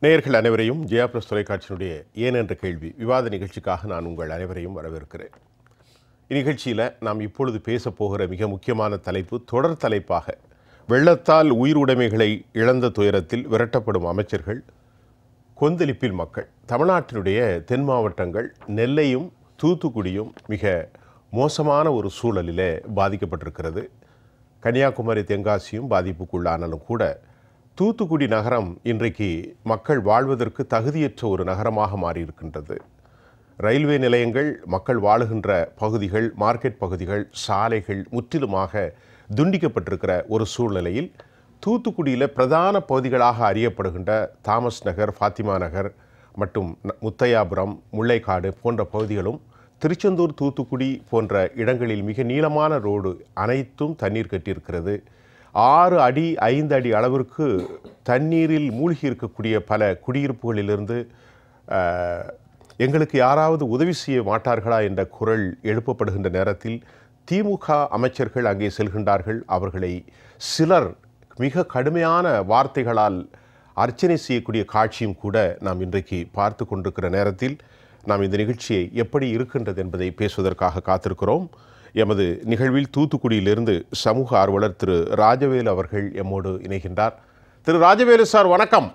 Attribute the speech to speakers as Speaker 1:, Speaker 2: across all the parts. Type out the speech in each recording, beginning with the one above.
Speaker 1: நேயர்கள் அனைவரையும் ஜெயா பிளஸ் தொலைக்காட்சியினுடைய ஏன் என்ற கேள்வி விவாத நிகழ்ச்சிக்காக நான் உங்கள் அனைவரையும் வரவேற்கிறேன். இந்நிகழ்ச்சியில் நாம் இப்பொழுது பேசப்போகிற மிக முக்கியமான தலைப்பு தொடர் தலைப்பாக வெள்ளத்தால் உயிருடைமைகளை இழந்த துயரத்தில் விரட்டப்படும் அமைச்சர்கள், கொந்தளிப்பில் மக்கள். தமிழ்நாட்டினுடைய தென் மாவட்டங்கள் நெல்லையும் தூத்துக்குடியும் மிக மோசமான ஒரு சூழலில் பாதிக்கப்பட்டிருக்கிறது. கன்னியாகுமரி தென்காசியும் பாதிப்புக்குள்ளானாலும் கூட தூத்துக்குடி நகரம் இன்றைக்கு மக்கள் வாழ்வதற்கு தகுதியற்ற ஒரு நகரமாக மாறியிருக்கின்றது. ரயில்வே நிலையங்கள், மக்கள் வாழுகின்ற பகுதிகள், மார்க்கெட் பகுதிகள், சாலைகள் முற்றிலுமாக துண்டிக்கப்பட்டிருக்கிற ஒரு சூழ்நிலையில் தூத்துக்குடியில் பிரதான பகுதிகளாக அறியப்படுகின்ற தாமஸ் நகர், ஃபாத்திமா நகர் மற்றும் முத்தையாபுரம், முல்லைக்காடு போன்ற பகுதிகளும், திருச்செந்தூர், தூத்துக்குடி போன்ற இடங்களில் மிக நீளமான ரோடு அனைத்தும் தண்ணீர் கட்டியிருக்கிறது. 6 அடி 5 அடி அளவிற்கு தண்ணீரில் மூழ்கி இருக்கக்கூடிய பல குடியிருப்புகளிலிருந்து எங்களுக்கு யாராவது உதவி செய்ய மாட்டார்களா என்ற குரல் எழுப்பப்படுகின்ற நேரத்தில் திமுக அமைச்சர்கள் அங்கே செல்கின்றார்கள். அவர்களை சிலர் மிக கடுமையான வார்த்தைகளால் அர்ச்சனை செய்யக்கூடிய காட்சியும் கூட நாம் இன்றைக்கு பார்த்து கொண்டிருக்கிற நேரத்தில் நாம் இந்த நிகழ்ச்சியை எப்படி இருக்கின்றது என்பதை பேசுவதற்காக காத்திருக்கிறோம். எமது நிகழ்வில் தூத்துக்குடியிலிருந்து சமூக ஆர்வலர் திரு ராஜவேலு அவர்கள் எம்மோடு இணைகின்றார். திரு ராஜவேலு சார், வணக்கம்.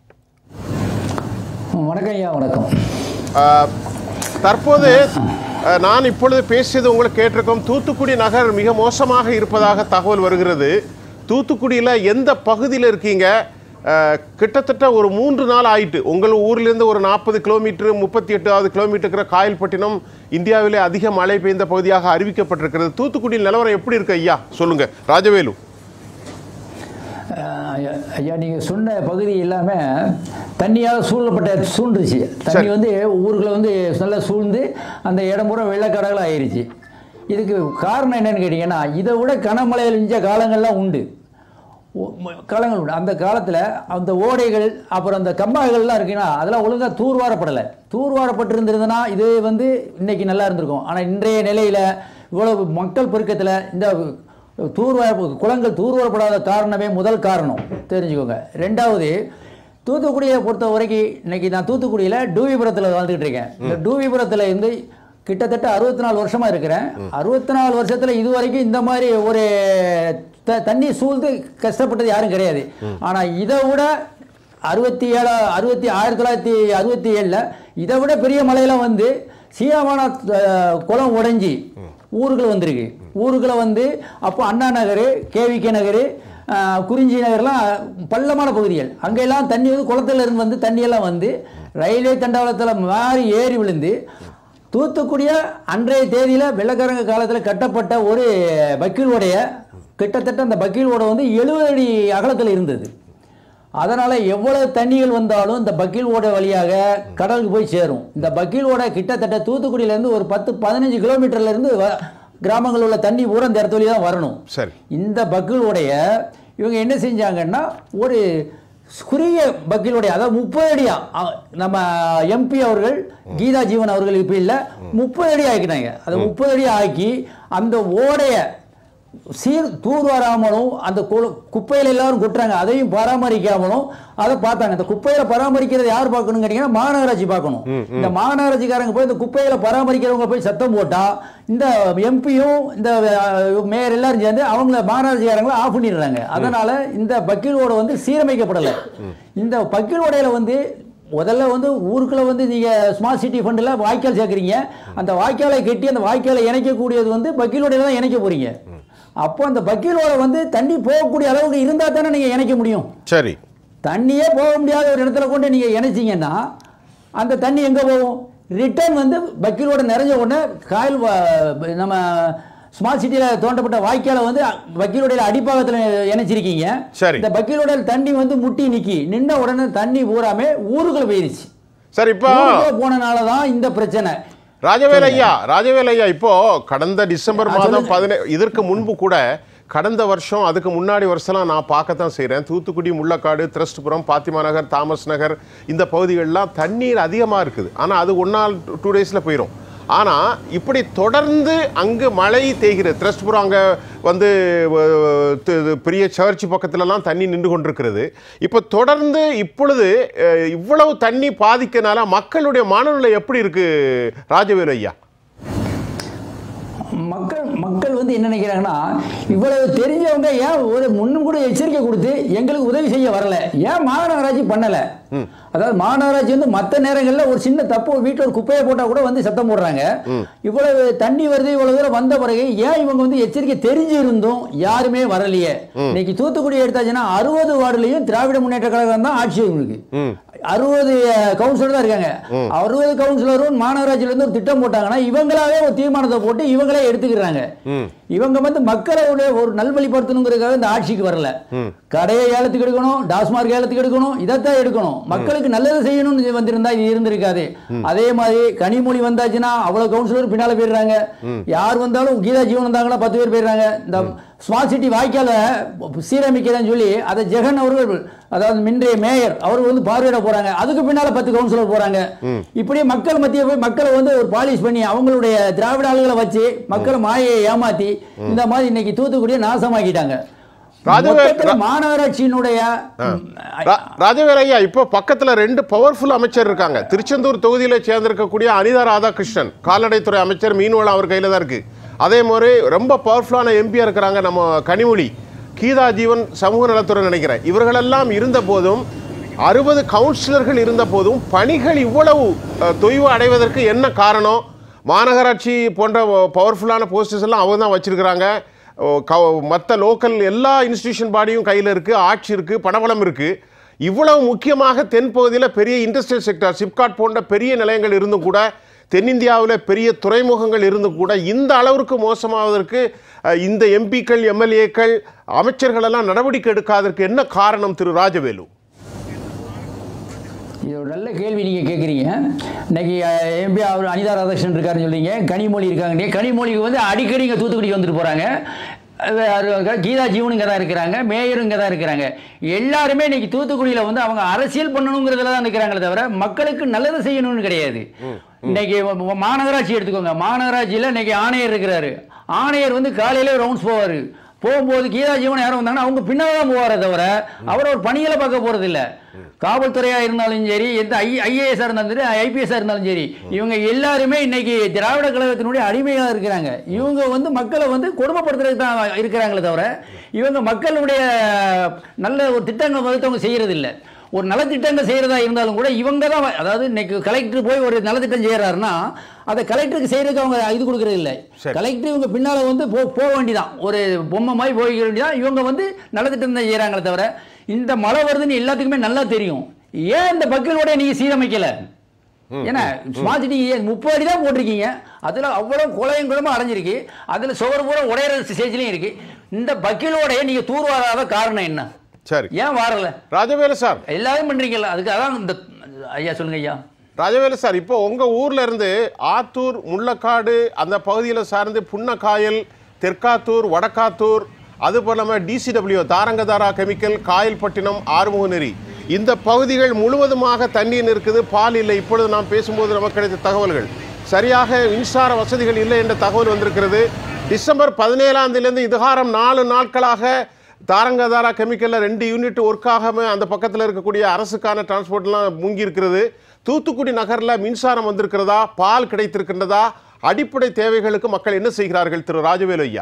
Speaker 2: வணக்கம் ஐயா. வணக்கம்.
Speaker 1: தற்போது நான் இப்பொழுது பேசியது உங்களுக்கு கேட்டிருக்கோம். தூத்துக்குடி நகர் மிக மோசமாக இருப்பதாக தகவல் வருகிறது. தூத்துக்குடியில் எந்த பகுதியில் இருக்கீங்க? கிட்டத்தட்ட ஒரு 3 நாள் ஆயிட்டு. உங்கள் ஊர்லேருந்து ஒரு 40 கிலோமீட்டர் 38 கிலோமீட்டர் இருக்கிற காயல்பட்டினம் இந்தியாவிலே அதிக மழை பெய்ந்த பகுதியாக அறிவிக்கப்பட்டிருக்கிறது. தூத்துக்குடியில் நிலவரம் எப்படி இருக்கு ஐயா? சொல்லுங்க ராஜவேலு.
Speaker 2: ஐயா, நீங்கள் சொன்ன பகுதி எல்லாமே தண்ணியால் சூழ்ந்துருச்சு. தண்ணி வந்து ஊருக்குள்ள வந்து நல்லா சூழ்ந்து அந்த இடம் பூரா வெள்ளக்காடுகள் ஆயிடுச்சு. இதுக்கு காரணம் என்னன்னு கேட்டிங்கன்னா, இதை விட கனமழையில் இருந்த காலங்கள்லாம் உண்டு. காலங்கள் உண்டு. அந்த காலத்தில் அந்த ஓடைகள் அப்புறம் அந்த கம்பாய்கள்லாம் இருக்குன்னா அதெல்லாம் ஒழுங்காக தூர்வாரப்படலை. தூர்வாரப்பட்டிருந்ததுன்னா இது வந்து இன்றைக்கி நல்லா இருந்திருக்கும். ஆனால் இன்றைய நிலையில் இவ்வளவு மக்கள் பெருக்கத்தில் இந்த குளங்கள் தூர்வாரப்படாத காரணமே முதல் காரணம் தெரிஞ்சுக்கோங்க. ரெண்டாவது, தூத்துக்குடியை பொறுத்த வரைக்கும் இன்றைக்கி நான் தூத்துக்குடியில் டூவிபுரத்தில் வாழ்ந்துக்கிட்டு இருக்கேன். இந்த டூவிபுரத்தில் இருந்து கிட்டத்தட்ட 64 வருஷமாக இருக்கிறேன். 64 வருஷத்தில் இது வரைக்கும் இந்த மாதிரி ஒரு தண்ணி சூழ்ந்து கஷ்டப்பட்டது யாரும் கிடையாது. ஆனால் இதை விட 1967 இதை விட பெரிய மழையெல்லாம் வந்து சீனமான குளம் உடைஞ்சி ஊருக்குள்ள வந்திருக்கு. ஊருக்குள்ள வந்து அப்போ அண்ணா நகர், கேவிகே நகர், குறிஞ்சி நகர்லாம் பள்ளமான பகுதிகள். அங்கெல்லாம் தண்ணி வந்து குளத்துல இருந்து வந்து தண்ணியெல்லாம் வந்து ரயில்வே தண்டவாளத்தில் மாறி ஏறி விழுந்து தூத்துக்குடிய அன்றைய தேதியில் வெள்ளக்காரங்க காலத்தில் கட்டப்பட்ட ஒரு வக்கீல் ஓடைய, கிட்டத்தட்ட அந்த வக்கீல் ஓடை வந்து 70 அடி அகலத்தில் இருந்தது. அதனால் எவ்வளவு தண்ணிகள் வந்தாலும் இந்த வக்கீல் ஓடை வழியாக கடலுக்கு போய் சேரும். இந்த வக்கீல் ஓடை கிட்டத்தட்ட தூத்துக்குடியிலேருந்து ஒரு 10-15 கிலோமீட்டர்லேருந்து கிராமங்களில் உள்ள தண்ணி பூரா இந்த இடத்து வழி தான் வரணும். சரி, இந்த வக்கீல் ஓடைய இவங்க என்ன செஞ்சாங்கன்னா ஒரு குறுகிய வக்கீலுடைய, அதாவது 30 அடியா நம்ம எம்பி அவர்கள் கீதா ஜீவன் அவர்கள் இப்போ இல்லை 30 அடி ஆக்கினாங்க. அதை 30 அடி ஆக்கி அந்த ஓடைய தூர்வாராமலும் அந்த குப்பையில் எல்லாரும் கொட்டுறாங்க, அதையும் பராமரிக்காமலும் அதை பார்த்தாங்க. இந்த குப்பையில பராமரிக்கிறது யார் பார்க்கணும் கேட்டீங்கன்னா மாநகராட்சி பார்க்கணும். இந்த மாநகராட்சிக்காரங்க போய் இந்த குப்பையில பராமரிக்கிறவங்க போய் சத்தம் போட்டா இந்த எம்பியும் இந்த மேயர் எல்லாரும் சேர்ந்து அவங்கள மாநகராட்சிக்காரங்களை ஆஃப் பண்ணிடுறாங்க. அதனால இந்த வக்கீலோட வந்து சீரமைக்கப்படலை. இந்த வக்கீலோடையில வந்து முதல்ல வந்து ஊருக்குள்ள வந்து நீங்கள் ஸ்மார்ட் சிட்டி ஃபண்டில் வாய்க்கால் சேர்க்குறீங்க. அந்த வாய்க்காலை கட்டி அந்த வாய்க்காலை இணைக்கக்கூடியது வந்து வக்கீலோடையில தான் இணைக்க போறீங்க. அப்போ அந்த வக்கீலோட வந்து தண்ணி போகக்கூடிய அளவுக்கு இருந்தால் தானே நீங்கள் இணைக்க முடியும். சரி, தண்ணியே போக முடியாத ஒரு இடத்துல கொண்டு நீங்கள் இணைச்சிங்கன்னா அந்த தண்ணி எங்கே போகும்? ரிட்டர்ன் வந்து வக்கீலோட நிறைஞ்ச உடனே காயல் நம்ம ஸ்மார்ட் சிட்டியில் தோண்டப்பட்ட வாய்க்காலை வந்து வக்கீலோடைய அடிப்பாகத்தில் இணைச்சிருக்கீங்க. இந்த வக்கீலோட தண்ணி வந்து முட்டி நின்ன உடனே தண்ணி பூராமே ஊருக்குள்ள போயிருச்சு. சரி, இப்போ போனனால தான் இந்த பிரச்சனை.
Speaker 1: ராஜவேலு ஐயா, இப்போ கடந்த டிசம்பர் மாதம் இதற்கு முன்பு கூட கடந்த வருஷம் அதுக்கு முன்னாடி வருஷம்லாம் நான் பார்க்கத்தான் செய்கிறேன். தூத்துக்குடி, முள்ளக்காடு, திரஸ்ட்புரம், பாத்திமா நகர், தாமஸ் நகர் இந்த பகுதிகளெலாம் தண்ணீர் அதிகமாக இருக்குது. ஆனால் அது 1 நாள் 2 டேஸில் போயிடும். ஆனால் இப்படி தொடர்ந்து அங்கு மழை தேய்கிறது. திரஸ்புரம் அங்கே வந்து பெரிய சர்ச் பக்கத்துலலாம் தண்ணி நின்று கொண்டிருக்கிறது. இப்போ தொடர்ந்து இப்பொழுது இவ்வளவு தண்ணி பாதிக்கனால மக்களுடைய மனநிலை எப்படி இருக்கு ராஜவேலு ஐயா?
Speaker 2: மக்கள் வந்து என்ன நினைக்கிறாங்கன்னா, இவ்வளவு தெரிஞ்சவங்க ஏன் ஒரு முன்னும் கூட எச்சரிக்கை கொடுத்து எங்களுக்கு உதவி செய்ய வரல, ஏன் மாநகராட்சி பண்ணல? அதாவது மாநகராட்சி வந்து மற்ற நேரங்களில் ஒரு சின்ன தப்பு, வீட்டில் ஒரு குப்பையை போட்டா கூட வந்து சத்தம் போடுறாங்க. இவ்வளவு தண்ணி வருது, இவ்வளவு தூரம் வந்த பிறகு ஏன் இவங்க வந்து எச்சரிக்கை தெரிஞ்சு இருந்தும் யாருமே வரலையே? இன்னைக்கு தூத்துக்குடி எடுத்தாச்சுன்னா 60 வார்டுலையும் திராவிட முன்னேற்ற கழகம் தான் ஆட்சி இருக்கு. 60 கவுன்சிலர் தான் இருக்காங்க. 60 கவுன்சிலரும் மாநகராட்சியில இருந்து ஒரு திட்டம் போட்டாங்கன்னா இவங்களாவே ஒரு தீர்மானத்தை போட்டு இவங்களே எடுத்துக்கிறாங்க. இவங்க வந்து மக்களுடைய ஒரு நல்வழிப்படுத்தணுங்கிறதுக்காக இந்த ஆட்சிக்கு வரல. கடையை ஏலத்துக்கு எடுக்கணும், டாஸ்மார்க் ஏலத்துக்கு எடுக்கணும், இதைத்தான் எடுக்கணும். மக்களுக்கு நல்லது செய்யணும்னு வந்திருந்தா இது இருந்திருக்காது. அதே மாதிரி கனிமொழி வந்தாச்சுன்னா அவ்வளவு கவுன்சிலர் பின்னால போயிடுறாங்க. யார் வந்தாலும் கீதா ஜீவன் வந்தாங்கன்னா 10 பேர் போயிடுறாங்க. இந்த ஸ்மார்ட் சிட்டி வாய்க்கால சீரமைக்கிறேன்னு சொல்லி அதை ஜெகன் அவர்கள், அதாவது மின்றைய மேயர் அவர்கள் வந்து பார்வையிட போறாங்க. அதுக்கு பின்னால 10 கவுன்சிலர் போறாங்க. இப்படி மக்கள் மத்திய போய் மக்களை வந்து ஒரு பாலிஷ் பண்ணி அவங்களுடைய திராவிட ஆளுகளை வச்சு மக்களை மாயை ஏமாத்தி இந்த மாதிரி இன்னைக்கு தூத்துக்குடியை நாசமாக்கிட்டாங்க. மாநகராட்சியினுடைய
Speaker 1: ராஜவேலு ஐயா, இப்போ பக்கத்துல 2 பவர்ஃபுல் அமைச்சர் இருக்காங்க. திருச்செந்தூர் தொகுதியில சேர்ந்திருக்கக்கூடிய அனிதா ராதாகிருஷ்ணன் கால்நடைத்துறை அமைச்சர், மீன்வளம் அவர் கையில தான் இருக்கு. அதே மாதிரி ரொம்ப பவர்ஃபுல்லான எம்பியா இருக்கிறாங்க நம்ம கனிமொழி, கீதா ஜீவன் சமூக நலத்துறை நினைக்கிறேன். இவர்களெல்லாம் இருந்த போதும் 60 கவுன்சிலர்கள் இருந்த போதும் பணிகள் இவ்வளவு தொய்வு அடைவதற்கு என்ன காரணம்? மாநகராட்சி போன்ற பவர்ஃபுல்லான போஸ்டர்ஸ் எல்லாம் அவங்க தான் வச்சிருக்கிறாங்க. மற்ற லோக்கல் எல்லா இன்ஸ்டிடியூஷன் பாடியும் கையில் இருக்குது, ஆட்சி இருக்குது, பணபலம் இருக்குது. இவ்வளவு முக்கியமாக தென்பகுதியில் பெரிய இண்டஸ்ட்ரியல் செக்டர் சிப்காட் போன்ற பெரிய நிலையங்கள் இருந்தும் கூட, தென்னிந்தியாவில் பெரிய துறைமுகங்கள் இருந்தும் கூட இந்த அளவிற்கு மோசமாவதற்கு இந்த எம்பிக்கள், எம்எல்ஏக்கள், அமைச்சர்கள் எல்லாம் நடவடிக்கை எடுக்காதற்கு என்ன காரணம் திரு ராஜவேலு?
Speaker 2: இது ஒரு நல்ல கேள்வி நீங்கள் கேட்குறீங்க. இன்னைக்கு எம்பி அவர் அனிதா ராதாகிருஷ்ணன் இருக்காருன்னு சொல்றீங்க, கனிமொழி இருக்காங்க. கனிமொழிக்கு வந்து அடிக்கடி இங்கே தூத்துக்குடிக்கு வந்துட்டு போகிறாங்க. கீதா ஜீவன் இங்கே தான் இருக்கிறாங்க, மேயரும் இங்கே தான் இருக்கிறாங்க. எல்லாருமே இன்னைக்கு தூத்துக்குடியில் வந்து அவங்க அரசியல் பண்ணணுங்கிறதுல தான் இருக்கிறாங்களே தவிர மக்களுக்கு நல்லது செய்யணும்னு கிடையாது. இன்னைக்கு மாநகராட்சி எடுத்துக்கோங்க. மாநகராட்சியில் இன்னைக்கு ஆணையர் இருக்கிறாரு. ஆணையர் வந்து காலையில ரவுண்ட்ஸ் போவார். போகும்போது கீதா ஜீவன் யாரும் வந்தாங்கன்னா அவங்க பின்னால தான் போவாரே தவிர அவர் ஒரு பணிகளை பார்க்க போறது இல்லை. காவல்துறையாக இருந்தாலும் சரி, எந்த ஐஏஎஸ் இருந்தாலும் சரி, ஐபிஎஸ் இருந்தாலும் சரி, இவங்க எல்லாருமே இன்னைக்கு திராவிட கழகத்தினுடைய அடிமையாக இருக்கிறாங்க. இவங்க வந்து மக்களை வந்து கொடுமைப்படுத்துறதுக்கு தான் இருக்கிறாங்களே தவிர இவங்க மக்களுடைய நல்ல ஒரு திட்டங்கள் வந்து அவங்க செய்யறது இல்லை. ஒரு நலத்திட்டங்கள் செய்யறதா இருந்தாலும் கூட இவங்க தான், அதாவது இன்னைக்கு கலெக்டர் போய் ஒரு நலத்திட்டம் செய்யறாருன்னா அதை கலெக்டருக்கு செய்யறதுக்கு அவங்க இது கொடுக்கறது இல்லை. கலெக்டர் இவங்க பின்னால வந்து போக வேண்டிதான், ஒரு பொம்மை மாதிரி போக வேண்டியதான். இவங்க வந்து நலத்திட்டம் தான் செய்யறாங்களே தவிர இந்த மழை வருதுன்னு எல்லாத்துக்குமே நல்லா தெரியும். ஏன் இந்த பக்கலோட நீங்க சீரமைக்கல? ஏன்னா ஸ்மார்ட் சிட்டி 30 அடி தான் போட்டிருக்கீங்க, அதுல அவ்வளவு குலையும் குளமா அடைஞ்சிருக்கு, அதுல சுவர் பூரா உடையிற ஸ்டேஜ்லயும் இருக்கு. இந்த பக்கலோட நீங்க தூர்வாராத காரணம் என்ன?
Speaker 1: சரி,
Speaker 2: ஏன் வரல?
Speaker 1: ராஜவேலு சார்
Speaker 2: எல்லாரும் பண்றீங்கல்ல, அதுக்கு அதான் இந்த ஐயா சொல்லுங்க ஐயா.
Speaker 1: ராஜவேலு சார், இப்போ உங்க ஊர்ல இருந்து ஆத்தூர், முள்ளக்காடு அந்த பகுதியில் சார்ந்து புன்னக்காயல், தெற்காத்தூர், வடக்காத்தூர், அது போலாம டிசிடபிள்யூ தாரங்கதாரா கெமிக்கல், காயல்பட்டினம், ஆறுமுகநெறி இந்த பகுதிகள் முழுவதுமாக தண்ணீர் இருக்குது, பால் இல்லை. இப்பொழுது நாம் பேசும்போது நமக்கு கிடைத்த தகவல்கள் சரியாக மின்சார வசதிகள் இல்லை என்ற தகவல் வந்திருக்கிறது. டிசம்பர் 17ஆம் தேதியிலிருந்து இதுகாரம் 4 நாட்களாக தாரங்கதாரா கெமிக்கலில் 2 யூனிட் ஒர்க் ஆகாமல் அந்த பக்கத்தில் இருக்கக்கூடிய அரசுக்கான டிரான்ஸ்போர்ட்லாம் மூங்கி இருக்கிறது. தூத்துக்குடி நகரில் மின்சாரம் வந்திருக்கிறதா, பால் கிடைத்திருக்கின்றதா, அடிப்படை தேவைகளுக்கு மக்கள் என்ன செய்கிறார்கள் திரு ராஜவேலு ஐயா?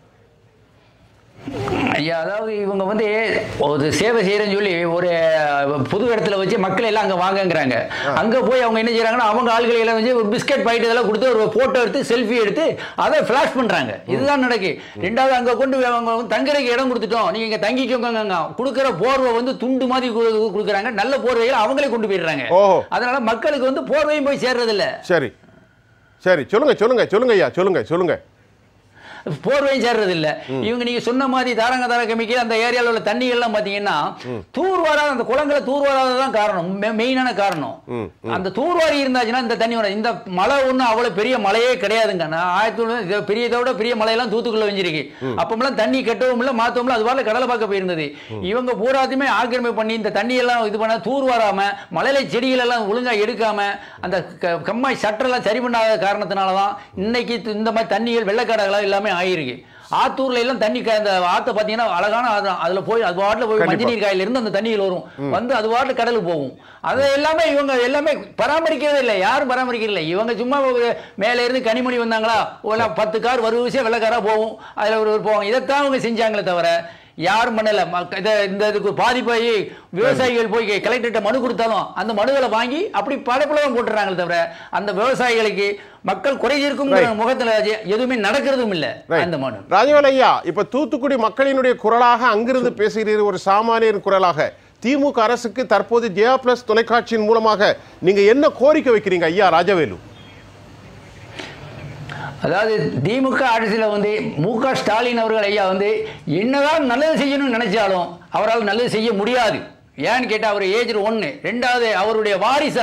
Speaker 2: ஐயா, அதாவது இவங்க வந்து ஒரு சேவை செய்யறேன்னு சொல்லி ஒரு புது இடத்துல வச்சு மக்கள் எல்லாம் அங்கே வாங்கங்கிறாங்க. அங்கே போய் அவங்க என்ன செய்யறாங்கன்னா அவங்க ஆளுகளை எல்லாம் வச்சு ஒரு பிஸ்கட் பாக்கெட் இதெல்லாம் கொடுத்து ஒரு போட்டோ எடுத்து செல்ஃபி எடுத்து அதை ஃபிளாஷ் பண்றாங்க. இதுதான் நடக்கு. ரெண்டாவது அங்கே கொண்டு அவங்க தங்குறதுக்கு இடம் கொடுத்துட்டோம், நீங்க இங்கே தங்கிக்கோங்க, கொடுக்குற போர்வை வந்து துண்டு மாதிரி கொடுக்குறாங்க. நல்ல போர்வையில் அவங்களே கொண்டு போயிடுறாங்க. அதனால மக்களுக்கு வந்து போர்வையும் போய் சேர்றது இல்லை.
Speaker 1: சரி சரி, சொல்லுங்க சொல்லுங்க சொல்லுங்க ஐயா, சொல்லுங்க சொல்லுங்க.
Speaker 2: போர்வையும் சேர்றது இல்ல. இவங்க நீங்க சொன்ன மாதிரி தாரங்க கமிக்க அந்த ஏரியாவில் உள்ள தண்ணிகள்லாம் பாத்தீங்கன்னா தூர்வாராத, அந்த குளங்களை தூர்வாராதான் காரணம், மெயினான காரணம். அந்த தூர்வாரி இருந்தாச்சுன்னா இந்த தண்ணி வரும். இந்த மழை ஒன்றும் அவ்வளவு பெரிய மழையே கிடையாதுங்க. நான் பெரியதோட பெரிய மழையெல்லாம் தூத்துக்குள்ள வெஞ்சிருக்கு. அப்பமெல்லாம் தண்ணி கட்டவும் இல்லை மாற்றவும் இல்லை, அது வரல கடலை பார்க்க போயிருந்தது. இவங்க பூராத்தையுமே ஆக்கிரமிப்பு பண்ணி இந்த தண்ணி எல்லாம் இது பண்ண தூர்வாராம மலையில செடிகள் எல்லாம் ஒழுங்கா எடுக்காம அந்த கம்மாய் சட்டெல்லாம் சரி பண்ணாத காரணத்தினாலதான் இன்னைக்கு இந்த மாதிரி தண்ணிகள் வெள்ளக்காடுகளா எல்லாமே ஆயிருக்கு. ஆத்தூர்ல எல்லாம் தண்ணி அந்த ஆத்த பாத்தீங்கன்னா அழகான அதுல போய் அது வாட்டில் போய் மஞ்சள் காயில இருந்து அந்த தண்ணியில் வரும் வந்து அது வாட்டில் கடலுக்கு போகும். அதை எல்லாமே இவங்க எல்லாமே பராமரிக்கிறதே இல்லை, யாரும் பராமரிக்கிறதில்லை. இவங்க சும்மா மேல இருந்து கனிமணி வந்தாங்களா 10 கார் வரிசையா வெள்ளக்காரா போகும், அதுல ஒரு போவாங்க. இதைத்தான் அவங்க செஞ்சாங்களே தவிர யாரும் பண்ணல. இந்த இதுக்கு பாதிப்பாகி விவசாயிகள் போய் கலெக்டர்கிட்ட மனு கொடுத்தாலும் அந்த மனுகளை வாங்கி அப்படி படப்புலகம் போட்டுறாங்களே தவிர அந்த விவசாயிகளுக்கு மக்கள் குறை இருக்கும் முகத்துல எதுவுமே நடக்கிறதும் இல்ல. அந்த மனு
Speaker 1: ராஜவேல் ஐயா, இப்ப தூத்துக்குடி மக்களினுடைய குரலாக அங்கிருந்து பேசுகிறீர்கள், ஒரு சாமானியர் குரலாக திமுக அரசுக்கு தற்போது ஜெயா பிளஸ் தொலைக்காட்சியின் மூலமாக நீங்க என்ன கோரிக்கை வைக்கிறீங்க ஐயா ராஜவேலு?
Speaker 2: அதாவது திமுக ஆட்சியில் வந்து மு.க. ஸ்டாலின் அவர்கள் ஐயா வந்து என்னதான் நல்லது செய்யணும்னு நினைச்சாலும் அவரால் நல்லது செய்ய முடியாது. ஏன்னு கேட்டால் அவர் ஏஜ் 1, 2வது அவருடைய வாரிசு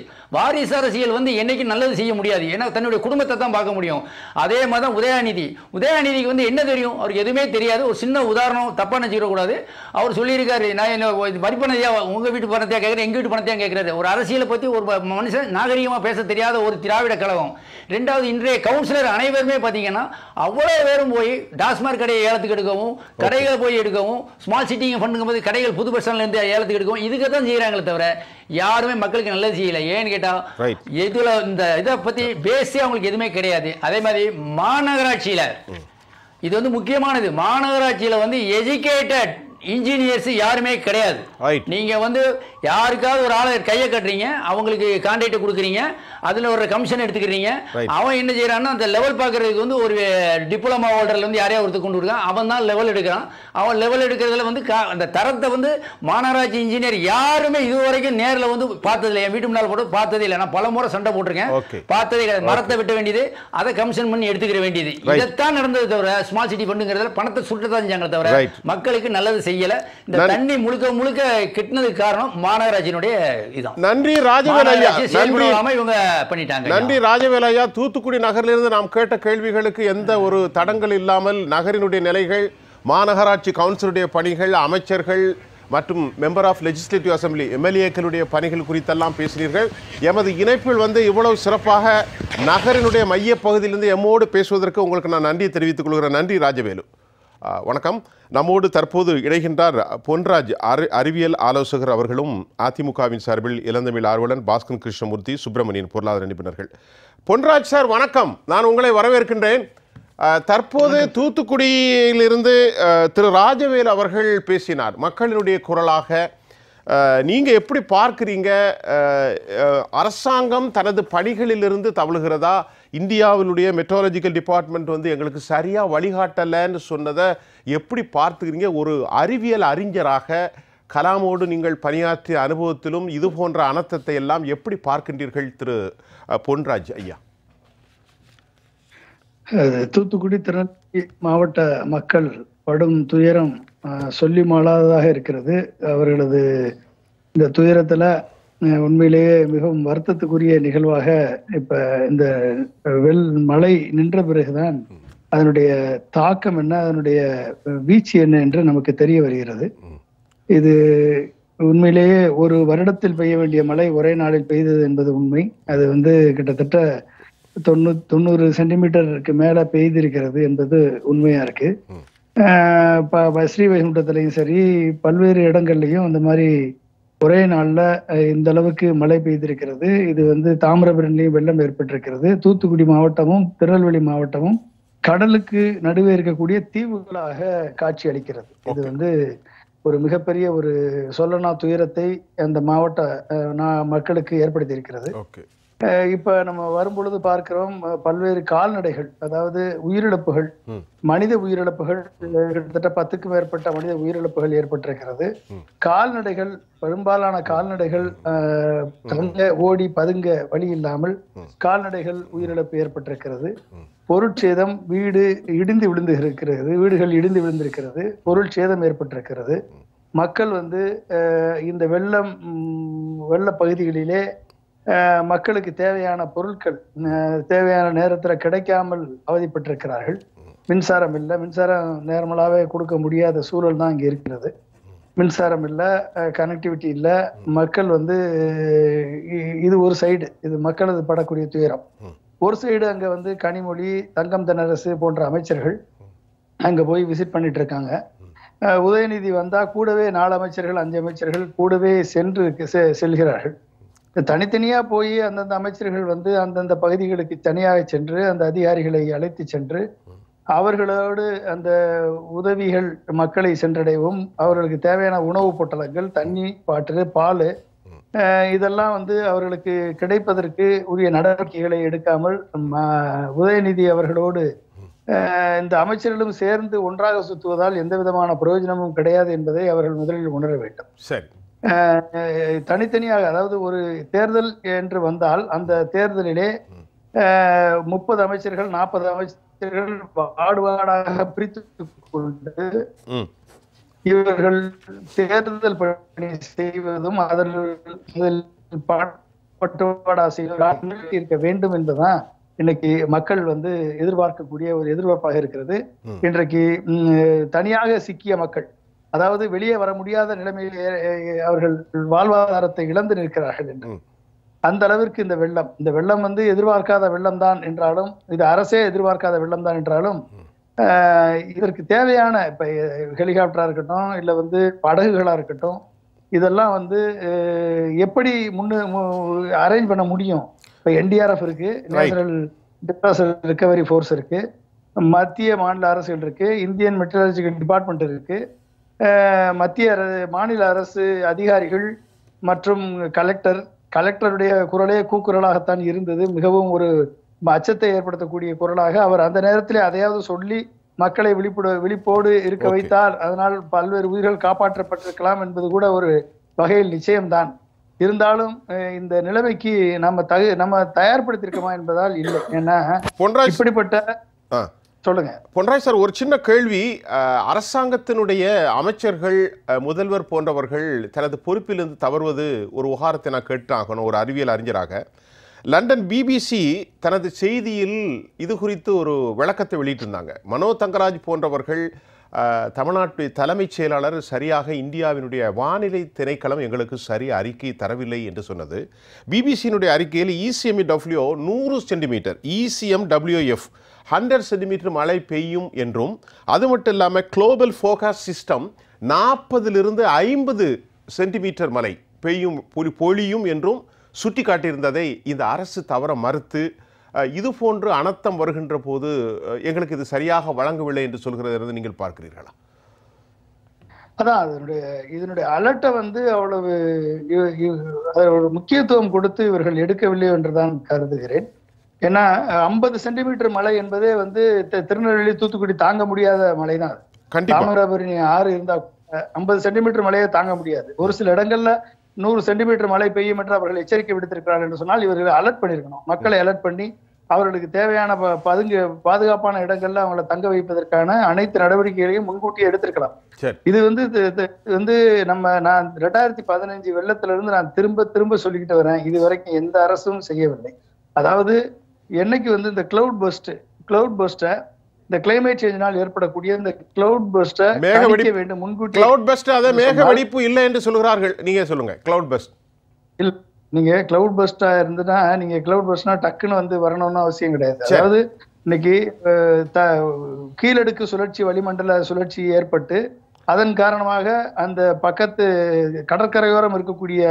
Speaker 2: அரசியல் வந்து என்னைக்கு நல்லது செய்ய முடியாது. ஏன்னா தன்னுடைய குடும்பத்தை தான் பார்க்க முடியும். அதே மாதிரி தான் உதயநிதிக்கு வந்து என்ன தெரியும், அவருக்கு எதுவுமே தெரியாது. ஒரு சின்ன உதாரணம் தப்பா நினைச்சிடக்கூடாது. அவர் சொல்லியிருக்காரு, நான் என்ன வரிப்பணத்தையா உங்க வீட்டு பணத்தையா கேட்குறேன், எங்க வீட்டு பணத்தையா கேட்கிறாரு. ஒரு அரசியலை பற்றி ஒரு மனுஷன் நாகரிகமாக பேச தெரியாத ஒரு திராவிட கழகம். 2வது இன்றைய கவுன்சிலர் அனைவருமே பார்த்தீங்கன்னா அவ்வளோ பேரும் போய் டாஸ்மாக் கடையை ஏலத்துக்கு எடுக்கவும், கடைகளை போய் எடுக்கவும், ஸ்மால் சிட்டிங் ஃபண்டுங்கும் போது கடைகள் புது பஸ் ஸ்டாண்ட்ல இருந்து ஏலத்துக்கு எடுக்கவும் இதுக்கு தான் செய்யறாங்களே தவிர யாருமே மக்களுக்கு நல்லது செய்யல. ஏன்னு கேட்டா இதுல இந்த இதை பத்தி பேசி அவங்களுக்கு எதுவுமே கிடையாது. அதே மாதிரி மாநகராட்சியில இது வந்து முக்கியமானது. மாநகராட்சியில வந்து எஜுகேட்டட் இன்ஜினியர்ஸ் யாருமே கிடையாது. நீங்க வந்து யாருக்காவது ஒரு ஆளை கையை கட்டுறீங்க, அவங்களுக்கு கான்ட்ராக்ட் கொடுக்குறீங்க, அதுல ஒரு கமிஷன் எடுத்துக்கிறீங்க. அவன் என்ன செய்யறான்னா அந்த லெவல் பார்க்கறதுக்கு வந்து ஒரு டிப்ளமா ஹோல்டர்ல வந்து யாரையா ஒருத்தர் கொண்டு இருக்கான், அவன் தான் லெவல் எடுக்கிறான். அவன் லெவல் எடுக்கிறதுல வந்து அந்த தரத்தை வந்து மாநகராட்சி இன்ஜினியர் யாருமே இதுவரைக்கும் நேரில் வந்து பார்த்ததில்லை. என் வீட்டு முன்னால் போட்டு பார்த்ததே இல்லை. நான் பல முறை சண்டை போட்டிருக்கேன், பார்த்ததே கிடையாது. மரத்தை வெட்ட வேண்டியது, அதை கமிஷன் பண்ணி எடுத்துக்கிற வேண்டியது, இதைத்தான் நடந்தது தவிர ஸ்மால் சிட்டி ஃபண்டுங்கிறதுல பணத்தை சுட்டதான் செஞ்சாங்க தவிர மக்களுக்கு நல்லது செய்யல. இந்த தண்ணி முழுக்க கிட்டினதுக்கு காரணம் மாநகராட்சியினுடைய இதான்.
Speaker 1: நன்றி ராஜவேல் ஐயா,
Speaker 2: இவங்க பண்ணிட்டாங்க.
Speaker 1: நன்றி ராஜவேல் ஐயா. தூத்துக்குடி நகரிலிருந்து நாம் கேட்ட கேள்விகளுக்கு எந்த ஒரு தடங்கள் இல்லாமல் நகரினுடைய நிலைகள், மாநகராட்சி கவுன்சிலுடைய பணிகள், அமைச்சர்கள் மற்றும் மெம்பர் ஆஃப் லெஜிஸ்லேட்டிவ் அசம்பிளி எம்எல்ஏக்களுடைய பணிகள் குறித்தெல்லாம் பேசினீர்கள். எமது இணைப்பில் வந்து இவ்வளவு சிறப்பாக நகரினுடைய மைய பகுதியிலிருந்து எம்மோடு பேசுவதற்கு உங்களுக்கு நான் நன்றி தெரிவித்துக் கொள்கிறேன். நன்றி ராஜவேலு. வணக்கம். நம்மோடு தற்போது இணைகின்றார் பொன்ராஜ், அறிவியல் ஆலோசகர் அவர்களும் அதிமுகவின் சார்பில் இளந்தமிழ் ஆர்வலன் பாஸ்கன் கிருஷ்ணமூர்த்தி, சுப்பிரமணியன் பொருளாதார நிபுணர்கள். பொன்ராஜ் சார் வணக்கம், நான் உங்களை வரவேற்கின்றேன். தற்போது தூத்துக்குடியிலிருந்து திரு ராஜவேல் அவர்கள் பேசினார், மக்களினுடைய குரலாக. நீங்கள் எப்படி பார்க்குறீங்க? அரசாங்கம் தனது பணிகளிலிருந்து தவழுகிறதா? இந்தியாவினுடைய மெட்ரோலஜிக்கல் டிபார்ட்மெண்ட் வந்து எங்களுக்கு சரியாக வழிகாட்டலைன்னு சொன்னதை எப்படி பார்த்துக்கிறீங்க? ஒரு அறிவியல் அறிஞராக கலாமோடு நீங்கள் பணியாற்றிய அனுபவத்திலும் இது போன்ற அனர்த்தத்தை எல்லாம் எப்படி பார்க்கின்றீர்கள் திரு பொன்ராஜ் ஐயா?
Speaker 3: தூத்துக்குடி திருநெல்வேலி மாவட்ட மக்கள் படும் துயரம் சொல்லி மாளாததாக இருக்கிறது. அவர்களது இந்த துயரத்துல உண்மையிலேயே மிகவும் வருத்தத்துக்குரிய நிகழ்வாக இப்ப இந்த மழை நின்ற பிறகுதான் அதனுடைய தாக்கம் என்ன, அதனுடைய வீச்சு என்ன என்று நமக்கு தெரிய வருகிறது. இது உண்மையிலேயே ஒரு வருடத்தில் பெய்ய வேண்டிய மழை ஒரே நாளில் பெய்தது என்பது உண்மை. அது வந்து கிட்டத்தட்ட 90 சென்டிமீட்டருக்கு மேல பெய்திருக்கிறது என்பது உண்மையா இருக்கு. ஸ்ரீவைகுண்டத்திலையும் சரி, பல்வேறு இடங்கள்லையும் அந்த மாதிரி ஒரே நாள்ல இந்த அளவுக்கு மழை பெய்திருக்கிறது. இது வந்து தாமிரபரணிலையும் வெள்ளம் ஏற்பட்டிருக்கிறது. தூத்துக்குடி மாவட்டமும் திருநெல்வேலி மாவட்டமும் கடலுக்கு நடுவே இருக்கக்கூடிய தீவுகளாக காட்சி அளிக்கிறது. இது வந்து ஒரு மிகப்பெரிய ஒரு சொல்லனா துயரத்தை அந்த மாவட்ட மக்களுக்கு ஏற்படுத்தி இருக்கிறது. இப்ப நம்ம வரும்பொழுது பார்க்கிறோம் பல்வேறு கால்நடைகள், அதாவது உயிரிழப்புகள், மனித உயிரிழப்புகள் கிட்டத்தட்ட 10க்கும் மேற்பட்ட மனித உயிரிழப்புகள் ஏற்பட்டிருக்கிறது. கால்நடைகள், பெரும்பாலான கால்நடைகள் ஓடி பதுங்க வழி இல்லாமல் கால்நடைகள் உயிரிழப்பு ஏற்பட்டிருக்கிறது. பொருட்சேதம், வீடுகள் இடிந்து விழுந்திருக்கிறது, பொருள் சேதம் ஏற்பட்டிருக்கிறது. மக்கள் இந்த வெள்ள பகுதிகளிலே மக்களுக்கு தேவையான பொருட்கள் தேவையான நேரத்தில் கிடைக்காமல் அவதிப்பட்டிருக்கிறார்கள். மின்சாரம் இல்லை, மின்சாரம் நேர்மலாவே கொடுக்க முடியாத சூழல் தான் இங்க இருக்கிறது. மின்சாரம் இல்லை, கனெக்டிவிட்டி இல்லை. மக்கள் இது ஒரு சைடு, இது மக்களது படக்கூடிய துயரம். ஒரு சைடு அங்க கனிமொழி, தங்கம் தென்னரசு போன்ற அமைச்சர்கள் அங்க போய் விசிட் பண்ணிட்டு இருக்காங்க. உதயநிதி வந்தா கூடவே 4 அமைச்சர்கள் 5 அமைச்சர்கள் கூடவே செல்கிறார்கள். தனித்தனியா போய் அந்தந்த அமைச்சர்கள் அந்தந்த பகுதிகளுக்கு தனியாக சென்று அந்த அதிகாரிகளை அழைத்து சென்று அவர்களோடு அந்த உதவிகள் மக்களை சென்றடையவும், அவர்களுக்கு தேவையான உணவுப் பொட்டலங்கள், தண்ணி, பாட்டு, பால் இதெல்லாம் அவர்களுக்கு கிடைப்பதற்கு உரிய நடவடிக்கைகளை எடுக்காமல் உதயநிதி அவர்களோடு இந்த அமைச்சர்களும் சேர்ந்து ஒன்றாக சுத்துவதால் எந்த விதமான பிரயோஜனமும் கிடையாது என்பதை அவர்கள் முதலில் உணர வேண்டும்.
Speaker 1: சரி.
Speaker 3: தனித்தனியாக, அதாவது ஒரு தேர்தல் என்று வந்தால் அந்த தேர்தலிலே 30 அமைச்சர்கள் 40 அமைச்சர்கள் வார்டாக பிரித்து கொண்டு இவர்கள் தேர்தல் பணி செய்வதும் அதில் பட்டுவாடா செய்வதும் இருக்க வேண்டும் என்பதுதான் இன்னைக்கு மக்கள் எதிர்பார்க்கக்கூடிய ஒரு எதிர்பார்ப்பாக இருக்கிறது. இன்றைக்கு தனியாக சிக்கிய மக்கள், அதாவது வெளியே வர முடியாத நிலைமையில் அவர்கள் வாழ்வாதாரத்தை இழந்து நிற்கிறார்கள் என்று அந்த அளவிற்கு இந்த வெள்ளம் எதிர்பார்க்காத வெள்ளம் தான் என்றாலும், இது அரசே எதிர்பார்க்காத வெள்ளம் தான் என்றாலும், இதற்கு தேவையான இப்ப ஹெலிகாப்டரா இருக்கட்டும், இல்ல படகுகளா இருக்கட்டும், இதெல்லாம் எப்படி அரேஞ்ச் பண்ண முடியும்? இப்ப NDRF இருக்கு, நேஷனல் டிசாஸ்டர் ரிகவரி ஃபோர்ஸ் இருக்கு, மத்திய மாநில அரசுகள் இருக்கு, இந்தியன் மெட்ரலஜிக்கல் டிபார்ட்மெண்ட் இருக்கு, மாநில அரசு அதிகாரிகள் மற்றும் கலெக்டருடைய குரலே கூக்குரலாகத்தான் இருந்தது. மிகவும் ஒரு அச்சத்தை ஏற்படுத்தக்கூடிய குரலாக அவர் அந்த நேரத்திலே அதையாவது சொல்லி மக்களை விழிப்போடு இருக்க வைத்தால் அதனால் பல்வேறு உயிர்கள் காப்பாற்றப்பட்டிருக்கலாம் என்பது கூட ஒரு வகையில் நிச்சயம்தான். இருந்தாலும் இந்த நிலைமைக்கு நம்ம தயார்படுத்திருக்கோமா என்பதால் இல்லை. ஏன்னா இப்படிப்பட்ட சொல்லுங்க
Speaker 1: பொன்ராய் சார், ஒரு சின்ன கேள்வி. அரசாங்கத்தினுடைய அமைச்சர்கள், முதல்வர் போன்றவர்கள் தனது பொறுப்பிலிருந்து தவறுவது ஒரு உகாரத்தை நான் கேட்டாகணும். ஒரு அறிவியல் அறிஞராக லண்டன் BBC தனது செய்தியில் இது குறித்து ஒரு விளக்கத்தை வெளியிட்டிருந்தாங்க. மனோ தங்கராஜ் போன்றவர்கள் தமிழ்நாட்டு தலைமைச் செயலாளர் சரியாக இந்தியாவினுடைய வானிலை திணைக்களம் எங்களுக்கு சரி அறிக்கை தரவில்லை என்று சொன்னது. பிபிசியினுடைய அறிக்கையில் ECMWF 100 சென்டிமீட்டர், ECMWF 100 சென்டிமீட்டர் மழை பெய்யும் என்றும், அது மட்டும் இல்லாமல் குளோபல் ஃபோகாஸ்ட் சிஸ்டம் 40லிருந்து 50 சென்டிமீட்டர் மழை பொழியும் என்றும் சுட்டி காட்டியிருந்ததை இந்த அரசு தவற மறுத்து இது போன்று அனர்த்தம் வருகின்ற போது எங்களுக்கு இது சரியாக வழங்கவில்லை என்று சொல்கிறது நீங்கள் பார்க்கிறீர்களா?
Speaker 3: அதான் இதனுடைய அலர்ட்டை அவ்வளவு முக்கியத்துவம் கொடுத்து இவர்கள் எடுக்கவில்லை என்றுதான் கருதுகிறேன். ஏன்னா 50 சென்டிமீட்டர் மழை என்பதே திருநெல்வேலி, தூத்துக்குடி தாங்க முடியாத மழை தான். தாமிரபரணி ஆறு இருந்தா 50 சென்டிமீட்டர் மழையை தாங்க முடியாது. ஒரு சில இடங்கள்ல 100 சென்டிமீட்டர் மழை பெய்யும் என்று அவர்கள் எச்சரிக்கை விடுத்திருக்கிறார்கள் என்று சொன்னால் இவர்கள் அலர்ட் பண்ணியிருக்கணும். மக்களை அலர்ட் பண்ணி அவர்களுக்கு தேவையான பாதுகாப்பான இடங்கள்ல அவங்களை தங்க வைப்பதற்கான அனைத்து நடவடிக்கைகளையும் முன்கூட்டியே எடுத்திருக்கலாம். இது நான் 2015 வெள்ளத்துல இருந்து நான் திரும்ப சொல்லிக்கிட்டு வரேன். இது வரைக்கும் எந்த அரசும் செய்யவில்லை. அதாவது என்னைக்கு இந்த கிளவுட் பர்ஸ்ட இந்த கிளைமேட் சேஞ்சினால் ஏற்படக்கூடிய இந்த கிளவுட் பர்ஸ்ட மேக வேண்டும் முன்கூட்டி.
Speaker 1: கிளவுட் பர்ஸ்ட் அத மேக வெடிப்பு இல்லை என்று சொல்கிறார்கள். நீங்க சொல்லுங்க. கிளவுட் பர்ஸ்ட்
Speaker 3: இல்ல, நீங்க கிளவுட் பர்ஸ்டா இருந்துனா நீங்க கிளவுட் பர்ஸ்ட்னா டக்குன்னு வரணும்னு அவசியம் கிடையாது. அதாவது இன்னைக்கு கீழடுக்கு சுழற்சி, வளிமண்டல சுழற்சி ஏற்பட்டு அதன் காரணமாக அந்த பக்கத்து கடற்கரையோரம் இருக்கக்கூடிய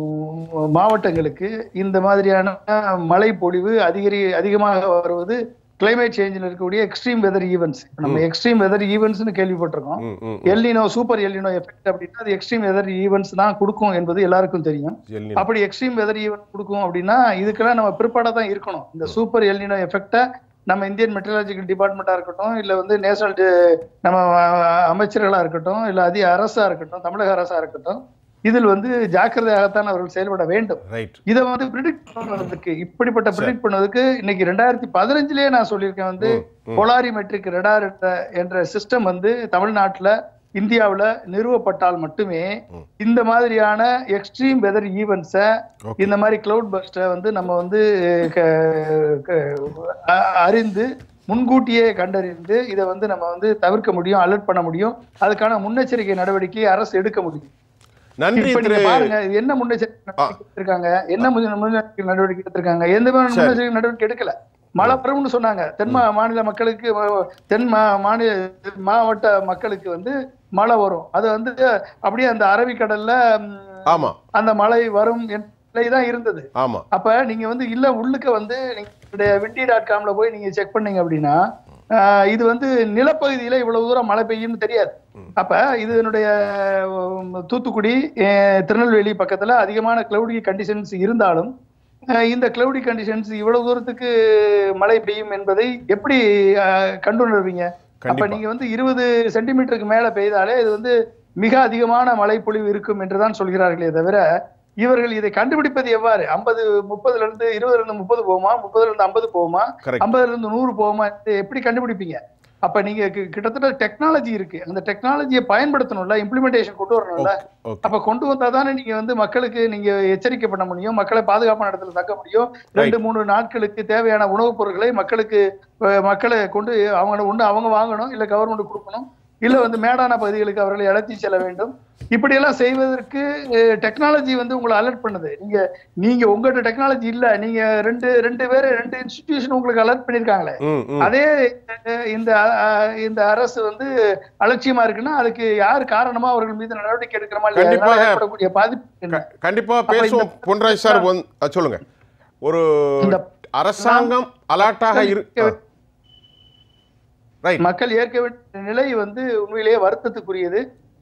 Speaker 3: மாவட்டங்களுக்கு இந்த மாதிரியான மழை பொழிவு அதிகமாக வருவது கிளைமேட் சேஞ்சில் இருக்கக்கூடிய எக்ஸ்ட்ரீம் வெதர் ஈவெண்ட்ஸ். நம்ம எக்ஸ்ட்ரீம் வெதர் ஈவெண்ட்ஸ்னு கேள்விப்பட்டிருக்கோம். எல்னினோ, சூப்பர் எல்னினோ எஃபெக்ட் அப்படின்னா அது எக்ஸ்ட்ரீம் வெதர் ஈவெண்ட்ஸ் தான் கொடுக்கும் என்பது எல்லாருக்கும் தெரியும். அப்படி எக்ஸ்ட்ரீம் வெதர் ஈவெண்ட் கொடுக்கும் அப்படின்னா இதுக்கெல்லாம் நம்ம ப்ரிப்பேர்டா தான் இருக்கணும். இந்த சூப்பர் எல்னினோ எஃபெக்டை நம்ம இந்தியன் மெட்ரலாஜிக்கல் டிபார்ட்மெண்டா இருக்கட்டும், இல்ல வந்து நேஷனல் நம்ம அமைச்சர்களா இருக்கட்டும், இல்ல அரசா இருக்கட்டும், தமிழக அரசா இருக்கட்டும், இதில் வந்து ஜாக்கிரதையாகத்தான் அவர்கள் செயல்பட வேண்டும். இதை வந்து ப்ரிடிக்ட் பண்ணுவதற்கு, இப்படிப்பட்ட ப்ரிடிக்ட் பண்ணுவதற்கு இன்னைக்கு 2015லயே நான் சொல்லியிருக்கேன், வந்து போலாரிமெட்ரிக் ரடார் என்ற சிஸ்டம் வந்து தமிழ்நாட்டுல இந்தியாவுல நிறுவப்பட்டால் மட்டுமே இந்த மாதிரியான எக்ஸ்ட்ரீம் வெதர் ஈவெண்ட்ஸ, இந்த மாதிரி கிளவுட் பஸ்ட வந்து நம்ம வந்து அறிந்து முன்கூட்டியே கண்டறிந்து இதை வந்து நம்ம வந்து தவிர்க்க முடியும், அலர்ட் பண்ண முடியும். அதுக்கான முன்னெச்சரிக்கை நடவடிக்கை அரசு எடுக்க முடியும்.
Speaker 1: நன்றி.
Speaker 3: பாருங்க என்ன முன்னெச்சரிக்கை எடுத்திருக்காங்க, என்ன முன்னெச்சரிக்கை நடவடிக்கை எடுத்திருக்காங்க, எந்த மாதிரி முன்னெச்சரிக்கை நடவடிக்கை எடுக்கல. மழை வரும்னு சொன்னாங்க. தென் மாநில மக்களுக்கு, தென் மாவட்ட மக்களுக்கு வந்து மழை வரும். அது வந்து அப்படியே அந்த அரபிக்கடல்ல அந்த மழை வரும் தான் இருந்தது. அப்ப நீங்க வந்து இல்ல உள்ளுக்க வந்து நீங்க windy.comல போய் நீங்க செக் பண்ணீங்க அப்படின்னா இது வந்து நிலப்பகுதியில இவ்வளவு தூரம் மழை பெய்யும்னு தெரியாது. அப்ப இதனுடைய தூத்துக்குடி, திருநெல்வேலி பக்கத்துல அதிகமான கிளவுடி கண்டிஷன்ஸ் இருந்தாலும் இந்த கிளவுடி கண்டிஷன்ஸ் இவ்வளவு தூரத்துக்கு மழை பெய்யும் என்பதை எப்படி கண்டுணர்வீங்க? அப்ப நீங்க வந்து 20 சென்டிமீட்டருக்கு மேல பெய்தாலே இது வந்து மிக அதிகமான மழை பொழிவு இருக்கும் என்றுதான் சொல்கிறார்களே தவிர, இவர்கள் இதை கண்டுபிடிப்பது எவ்வாறு? 30ல இருந்து 20ல இருந்து 30 போகுமா, 30ல இருந்து 50 போகுமா, 50ல இருந்து 100 போகுமா, எப்படி கண்டுபிடிப்பீங்க? அப்ப நீங்க கிட்டத்தட்ட டெக்னாலஜி இருக்கு, அந்த டெக்னாலஜியை பயன்படுத்தணும்ல, இம்ப்ளிமெண்டேஷன் கொண்டு வரணும்ல. அப்ப கொண்டு வந்தா தானே நீங்க வந்து மக்களுக்கு நீங்க எச்சரிக்கை பண்ண முடியும், மக்களை பாதுகாப்பான இடத்துல தக்க முடியும். 2-3 நாட்களுக்கு தேவையான உணவுப் பொருட்களை மக்களை கொண்டு அவங்க வாங்கணும், இல்ல கவர்மெண்ட் கொடுக்கணும், இல்ல வந்து மேடான பகுதிகளுக்கு அவர்களை அழைத்து செல்ல வேண்டும். இப்படி எல்லாம் செய்வதற்கு டெக்னாலஜி வந்து உங்களை அலர்ட் பண்ணுது. நீங்க உங்கள்கிட்ட டெக்னாலஜி இல்ல, நீங்க ரெண்டு இன்ஸ்டிடியூஷன் உங்களுக்கு அலர்ட் பண்ணிருக்காங்களே, அதே இந்த அரசு வந்து அலட்சியமா இருக்குன்னா அதுக்கு யார் காரணமா, அவர்கள் மீது நடவடிக்கை எடுக்கிறமா இல்லையா? பாதிப்பு கண்டிப்பா
Speaker 1: பேசுவோம். பொன்ராஜ் சார் சொல்லுங்க. ஒரு அரசாங்கம் அலர்ட்டாக இருக்கு,
Speaker 3: மக்கள் ஏற்க வேண்டிய நிலை வந்து உண்மையிலேயே வருத்தத்துக்குரியது.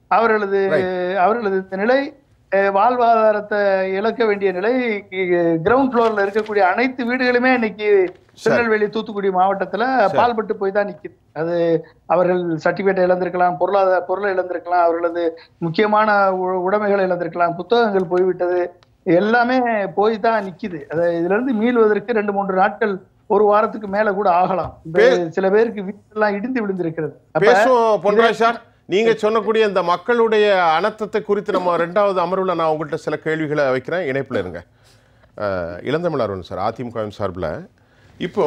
Speaker 3: அவர்களது நிலை, வாழ்வாதாரத்தை இழக்க வேண்டிய நிலை. கிரவுண்ட் ஃப்ளோர்ல இருக்கக்கூடிய அனைத்து வீடுகளுமே இன்னைக்கு திருநெல்வேலி, தூத்துக்குடி மாவட்டத்துல பால்பட்டு போய் தான் நிக்குது. அது அவர்கள் சர்டிபிகேட்டை இழந்திருக்கலாம், பொருளை இழந்திருக்கலாம், அவர்களது முக்கியமான உடைமைகளை இழந்திருக்கலாம், புத்தகங்கள் போய்விட்டது, எல்லாமே போய் தான் நிக்குது. இதுல இருந்து மீள்வதற்கு 2-3 நாட்கள், ஒரு வாரத்துக்கு மேல கூட ஆகலாம். சில பேருக்கு வீட்டெல்லாம் இடிந்து விழுந்திருக்கிறது.
Speaker 1: பொன்ராஜ் சார், நீங்க சொல்லக்கூடிய இந்த மக்களுடைய அனர்த்தத்தை குறித்து நம்ம 2வது அமர்வுல நான் உங்கள்கிட்ட சில கேள்விகளை வைக்கிறேன். இணைப்புல இருங்க. இளந்தமிழ் சார், அதிமுக சார்பில் இப்போ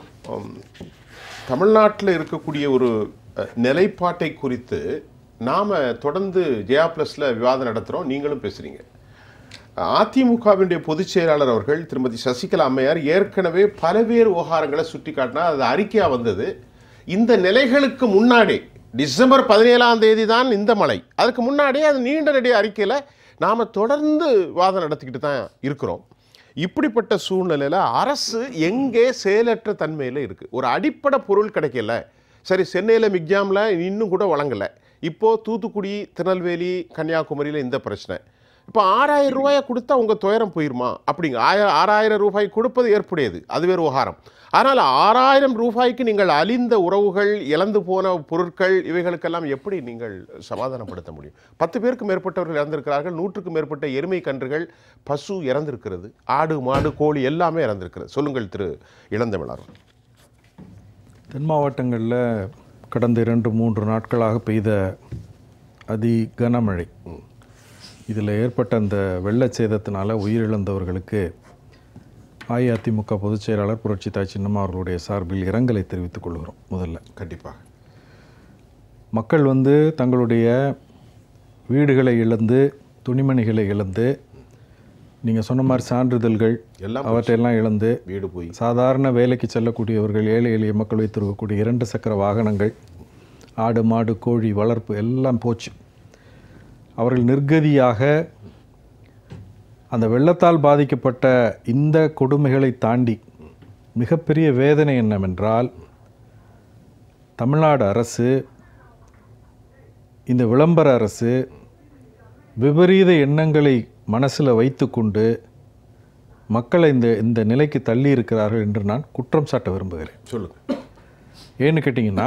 Speaker 1: தமிழ்நாட்டில் இருக்கக்கூடிய ஒரு நிலைப்பாட்டை குறித்து நாம தொடர்ந்து ஜெயா பிளஸ்ல விவாதம் நடத்துறோம், நீங்களும் பேசுறீங்க. அதிமுகவினுடைய பொதுச் செயலாளர் அவர்கள் திருமதி சசிகலா அம்மையார் ஏற்கனவே பல்வேறு விவகாரங்களை சுட்டி காட்டினா அது அறிக்கையா வந்தது. இந்த நிலைகளுக்கு முன்னாடி டிசம்பர் 17ஆம் தேதி தான் இந்த மழை, அதுக்கு முன்னாடியே அது நீண்ட நெடிய அறிக்கையில் நாம் தொடர்ந்து வாதம் நடத்திக்கிட்டு தான் இருக்கிறோம். இப்படிப்பட்ட சூழ்நிலையில் அரசு எங்கே செயலற்ற தன்மையில் இருக்குது. ஒரு அடிப்படை பொருள் கிடைக்கல. சரி, சென்னையில் மிக்ஜாமில் இன்னும் கூட வழங்கலை. இப்போது தூத்துக்குடி, திருநெல்வேலி, கன்னியாகுமரியில் இந்த பிரச்சனை. இப்போ 6000 ரூபாயை கொடுத்தா உங்கள் துயரம் போயிருமா? அப்படிங்க 6000 ரூபாய் கொடுப்பது ஏற்புடையது, அது வேறு விவகாரம். அதனால் 6000 ரூபாய்க்கு நீங்கள் அழிந்த உறவுகள், இழந்து போன பொருட்கள், இவைகளுக்கெல்லாம் எப்படி நீங்கள் சமாதானப்படுத்த முடியும்? 10 பேருக்கு மேற்பட்டவர்கள் இறந்திருக்கிறார்கள், 100க்கும் மேற்பட்ட எருமை கன்றுகள், பசு இறந்திருக்கிறது, ஆடு மாடு கோழி எல்லாமே இறந்திருக்கிறது. சொல்லுங்கள் திரு இளந்தமிழர்.
Speaker 4: தென் மாவட்டங்களில் கடந்த 2-3 நாட்களாக பெய்த அதி கனமழை, இதில் ஏற்பட்ட அந்த வெள்ளச்சேதத்தினால உயிரிழந்தவர்களுக்கு அஇஅதிமுக பொதுச் செயலாளர் புரட்சி தாய் சின்னம்மா அவர்களுடைய சார்பில் இரங்கலை தெரிவித்துக் கொள்கிறோம். முதல்ல
Speaker 1: கண்டிப்பாக
Speaker 4: மக்கள் வந்து தங்களுடைய வீடுகளை இழந்து, துணிமணிகளை இழந்து, நீங்கள் சொன்ன மாதிரி சான்றிதழ்கள் அவற்றையெல்லாம் இழந்து,
Speaker 1: வீடு போய்
Speaker 4: சாதாரண வேலைக்கு செல்லக்கூடியவர்கள், ஏழை எளிய மக்கள் வைத்திருக்கக்கூடிய 2 சக்கர வாகனங்கள், ஆடு மாடு கோழி வளர்ப்பு எல்லாம் போச்சு. அவர்கள் நிர்கதியாக அந்த வெள்ளத்தால் பாதிக்கப்பட்ட இந்த கொடுமைகளை தாண்டி மிகப்பெரிய வேதனை என்னவென்றால் தமிழ்நாடு அரசு, இந்த விளம்பர அரசு விபரீத எண்ணங்களை மனசில் வைத்துக்கொண்டு மக்களை இந்த நிலைக்கு தள்ளி இருக்கிறார்கள் என்று நான் குற்றம் சாட்ட விரும்புகிறேன்.
Speaker 1: சொல்லுங்கள்.
Speaker 4: ஏன்னு கேட்டிங்கன்னா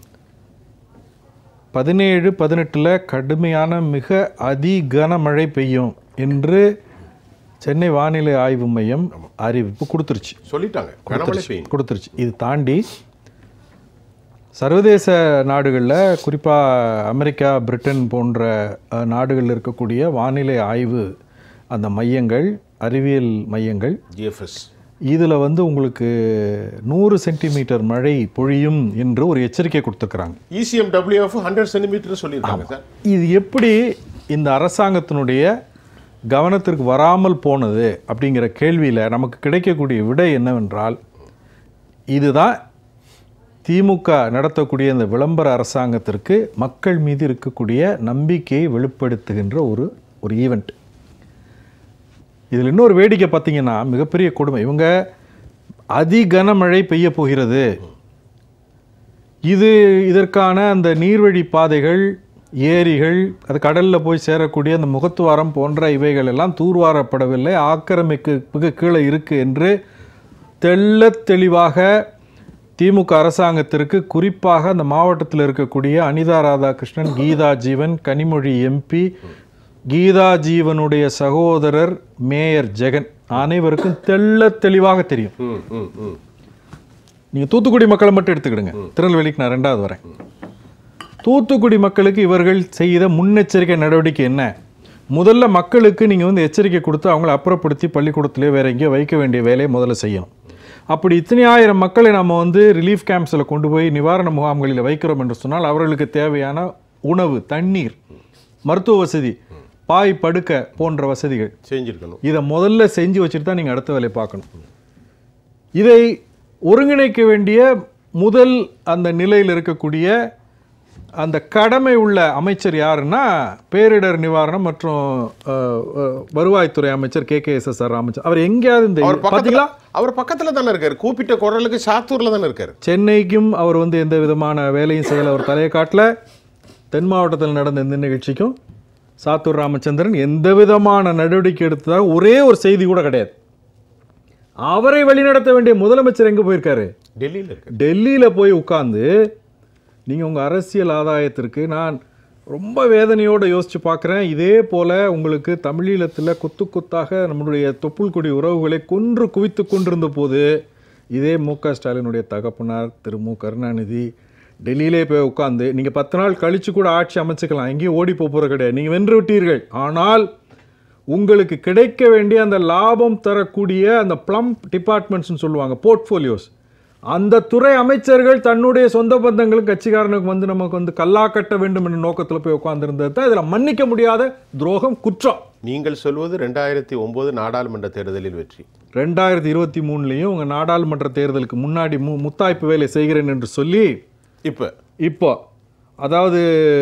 Speaker 4: 17-18 கடுமையான மிக அதிகனமழை பெய்யும் என்று சென்னை வானிலை ஆய்வு மையம் அறிவிப்பு கொடுத்துருச்சு. கொடுத்துருச்சு. இது தாண்டி சர்வதேச நாடுகளில், குறிப்பாக அமெரிக்கா, பிரிட்டன் போன்ற நாடுகளில் இருக்கக்கூடிய வானிலை ஆய்வு அந்த மையங்கள், அறிவியல் மையங்கள்,
Speaker 1: GFS,
Speaker 4: இதில் உங்களுக்கு 100 சென்டிமீட்டர் மழை பொழியும் என்று ஒரு எச்சரிக்கை கொடுத்துருக்குறாங்க.
Speaker 1: ECMWF 100 சென்டிமீட்டர் சொல்லியிருக்காங்க சார். இது
Speaker 4: எப்படி இந்த அரசாங்கத்தினுடைய கவனத்திற்கு வராமல் போனது அப்படிங்கிற கேள்வியில் நமக்கு கிடைக்கக்கூடிய விடை என்னவென்றால், இதுதான் திமுக நடத்தக்கூடிய இந்த விளம்பர அரசாங்கத்திற்கு மக்கள் மீது இருக்கக்கூடிய நம்பிக்கையை வெளிப்படுத்துகின்ற ஒரு ஈவெண்ட். இதில் இன்னொரு வேடிக்கை பார்த்தீங்கன்னா, மிகப்பெரிய கொடுமை, இவங்க அதிகனமழை பெய்ய போகிறது, இதற்கான அந்த நீர்வழி பாதைகள், ஏரிகள், அது கடலில் போய் சேரக்கூடிய அந்த முகத்துவாரம் போன்ற இவைகள் எல்லாம் தூர்வாரப்படவில்லை, ஆக்கிரமிப்புக்கு கீழே இருக்குது என்று தெள்ளத் தெளிவாக திமுக அரசாங்கத்திற்கு, குறிப்பாக அந்த மாவட்டத்தில் இருக்கக்கூடிய அனிதா ராதாகிருஷ்ணன், கீதா ஜீவன், கனிமொழி MP, கீதா ஜீவனுடைய சகோதரர் மேயர் ஜெகன், அனைவருக்கும் தெள்ளத் தெளிவாக தெரியும். நீங்கள் தூத்துக்குடி மக்களை மட்டும் எடுத்துக்கிடுங்க, திருநெல்வேலிக்கு நான் 2வது வரேன். தூத்துக்குடி மக்களுக்கு இவர்கள் செய்த முன்னெச்சரிக்கை நடவடிக்கை என்ன? முதல்ல மக்களுக்கு நீங்கள் எச்சரிக்கை கொடுத்து அவங்கள அப்புறப்படுத்தி பள்ளிக்கூடத்திலே வேற எங்கேயோ வைக்க வேண்டிய வேலையை முதல்ல செய்யணும். அப்படி இத்தனை ஆயிரம் மக்களை நம்ம ரிலீஃப் கேம்ப்ஸில் கொண்டு போய் நிவாரண முகாம்களில் வைக்கிறோம் என்று சொன்னால், அவர்களுக்கு தேவையான உணவு, தண்ணீர், மருத்துவ வசதி, பாய் படுக்க போன்ற வசதிகள்
Speaker 1: செஞ்சிருக்கணும்.
Speaker 4: இதை முதல்ல செஞ்சு வச்சுட்டு தான் நீங்கள் அடுத்த வேலையை பார்க்கணும். இதை ஒருங்கிணைக்க வேண்டிய முதல் அந்த நிலையில் இருக்கக்கூடிய அந்த கடமை உள்ள அமைச்சர் யாருன்னா, பேரிடர் நிவாரணம் மற்றும் வருவாய்த்துறை அமைச்சர் KKSSR அமைச்சர். அவர் எங்கேயாவது இந்த பார்த்தீங்களா?
Speaker 1: அவர் பக்கத்தில் தானே இருக்காரு, கூப்பிட்ட குரலுக்கு சாத்தூரில் தானே இருக்காரு.
Speaker 4: சென்னைக்கும் அவர் எந்த விதமான வேலையும் செய்யலை, அவர் தலையை காட்டல. தென் மாவட்டத்தில் நடந்த இந்த நிகழ்ச்சிக்கும் சாத்தூர் ராமச்சந்திரன் எந்த விதமான நடவடிக்கை எடுத்ததாக ஒரே ஒரு செய்தி கூட கிடையாது. அவரை வழிநடத்த வேண்டிய முதலமைச்சர் எங்கே போயிருக்காரு? டெல்லியில் போய் உட்கார்ந்து, நீங்கள் உங்கள் அரசியல் ஆதாயத்திற்கு, நான் ரொம்ப வேதனையோடு யோசித்து பார்க்குறேன், இதே போல் உங்களுக்கு தமிழீழத்தில் கொத்து கொத்தாக நம்மளுடைய தொப்புள் கொடி உறவுகளை கொன்று குவித்து கொண்டிருந்த போது, இதே MK ஸ்டாலினுடைய தகப்பனார் திரு மு கருணாநிதி டெல்லியிலே போய் உட்காந்து, நீங்கள் 10 நாள் கழித்து கூட ஆட்சி அமைச்சுக்கலாம், எங்கேயும் ஓடி போகிறது கிடையாது, நீங்கள் வென்று விட்டீர்கள், ஆனால் உங்களுக்கு கிடைக்க வேண்டிய அந்த லாபம் தரக்கூடிய அந்த ப்ளம் டிபார்ட்மெண்ட்ஸ்னு சொல்லுவாங்க, போர்ட்ஃபோலியோஸ், அந்த துறை அமைச்சர்கள் தன்னுடைய சொந்த பந்தங்களுக்கு, கட்சிக்காரனுக்கு நமக்கு கல்லா கட்ட வேண்டும் என்ற நோக்கத்தில் போய் உட்கார்ந்துருந்தது தான் இதில் மன்னிக்க முடியாத துரோகம், குற்றம்.
Speaker 1: நீங்கள் சொல்வது 2009 நாடாளுமன்ற தேர்தலில் வெற்றி.
Speaker 4: 2023 உங்கள் நாடாளுமன்ற தேர்தலுக்கு முன்னாடி முத்தாய்ப்பு வேலை செய்கிறேன் என்று சொல்லி இப்போ அதாவது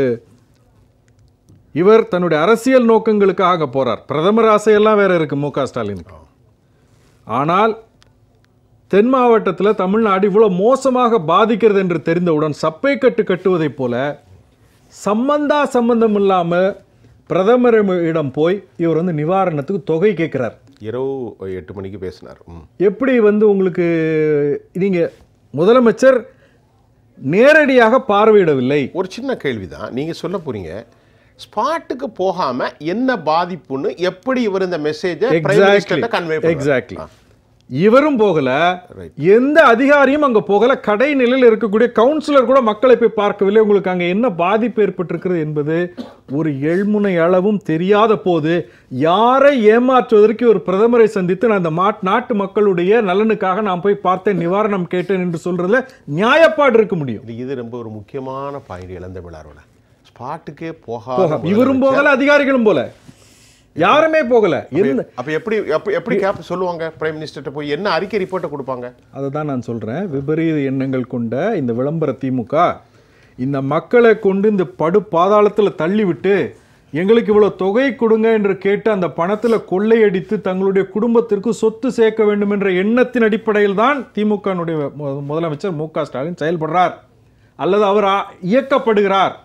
Speaker 4: இவர் தன்னுடைய அரசியல் நோக்கங்களுக்காக போறார். பிரதமர் ஆசையெல்லாம் வேற இருக்கு MK ஸ்டாலினுக்கு. ஆனால் தென் மாவட்டத்தில் தமிழ்நாடு இவ்வளவு மோசமாக பாதிக்கிறது என்று தெரிந்தவுடன் சப்பை கட்டுவதைப் போல சம்பந்தம் இல்லாமல் பிரதமரிடம் போய் இவர் நிவாரணத்துக்கு தொகை கேட்கிறார்.
Speaker 1: இரவு 8 மணிக்கு பேசினார்.
Speaker 4: எப்படி உங்களுக்கு நீங்க முதலமைச்சர் நேரடியாக பார்வையிடவில்லை?
Speaker 1: ஒரு சின்ன கேள்விதான். நீங்க சொல்ல போறீங்க, ஸ்பாட்டுக்கு போகாம என்ன பாதிப்புன்னு எப்படி இவர் இந்த மெசேஜை பிரைம் மினிஸ்டர்ட்ட கன்வே பண்ணார்?
Speaker 4: எக்ஸாக்ட்லி. இவரும் போகல, எந்த அதிகாரியும் அங்க போகல, கடைநிலையில் இருக்கக்கூடிய கவுன்சிலர் கூட மக்களை போய் பார்க்கவில்லை. உங்களுக்கு அங்க என்ன பாதிப்பு ஏற்பட்டிருக்கிறது என்பது ஒரு எள்முனை அளவும் தெரியாத போது, யாரை ஏமாற்றுவதற்கு ஒரு பிரதமரை சந்தித்து நான் இந்த நாட்டு மக்களுடைய நலனுக்காக நான் போய் பார்த்தேன், நிவாரணம் கேட்டேன் என்று சொல்றதுல நியாயப்பாடு இருக்க முடியும்?
Speaker 1: இது ரொம்ப ஒரு முக்கியமான பாயிண்ட். இழந்த விழாவில் ஸ்பாட்டுக்கே போக
Speaker 4: இவரும் போகல, அதிகாரிகளும் போல, யாருமே போகல.
Speaker 1: அப்ப எப்படி கேப் சொல்லுவாங்க பிரைம் மினிஸ்டர்ட்ட போய் என்ன அறிக்கை ரிப்போர்ட்டை கொடுப்பாங்க?
Speaker 4: அதை தான் நான் சொல்றேன். விபரீத எண்ணங்கள் கொண்ட இந்த விளம்பர திமுக இந்த மக்களை கொண்டு இந்த படு பாதாளத்தில் தள்ளி விட்டு எங்களுக்கு இவ்வளோ தொகை கொடுங்க என்று கேட்டு அந்த பணத்தில் கொள்ளையடித்து தங்களுடைய குடும்பத்திற்கு சொத்து சேர்க்க வேண்டும் என்ற எண்ணத்தின் அடிப்படையில் தான் திமுகனுடைய முதலமைச்சர் மு.க. ஸ்டாலின் செயல்படுறார் அல்லது அவர் இயக்கப்படுகிறார்.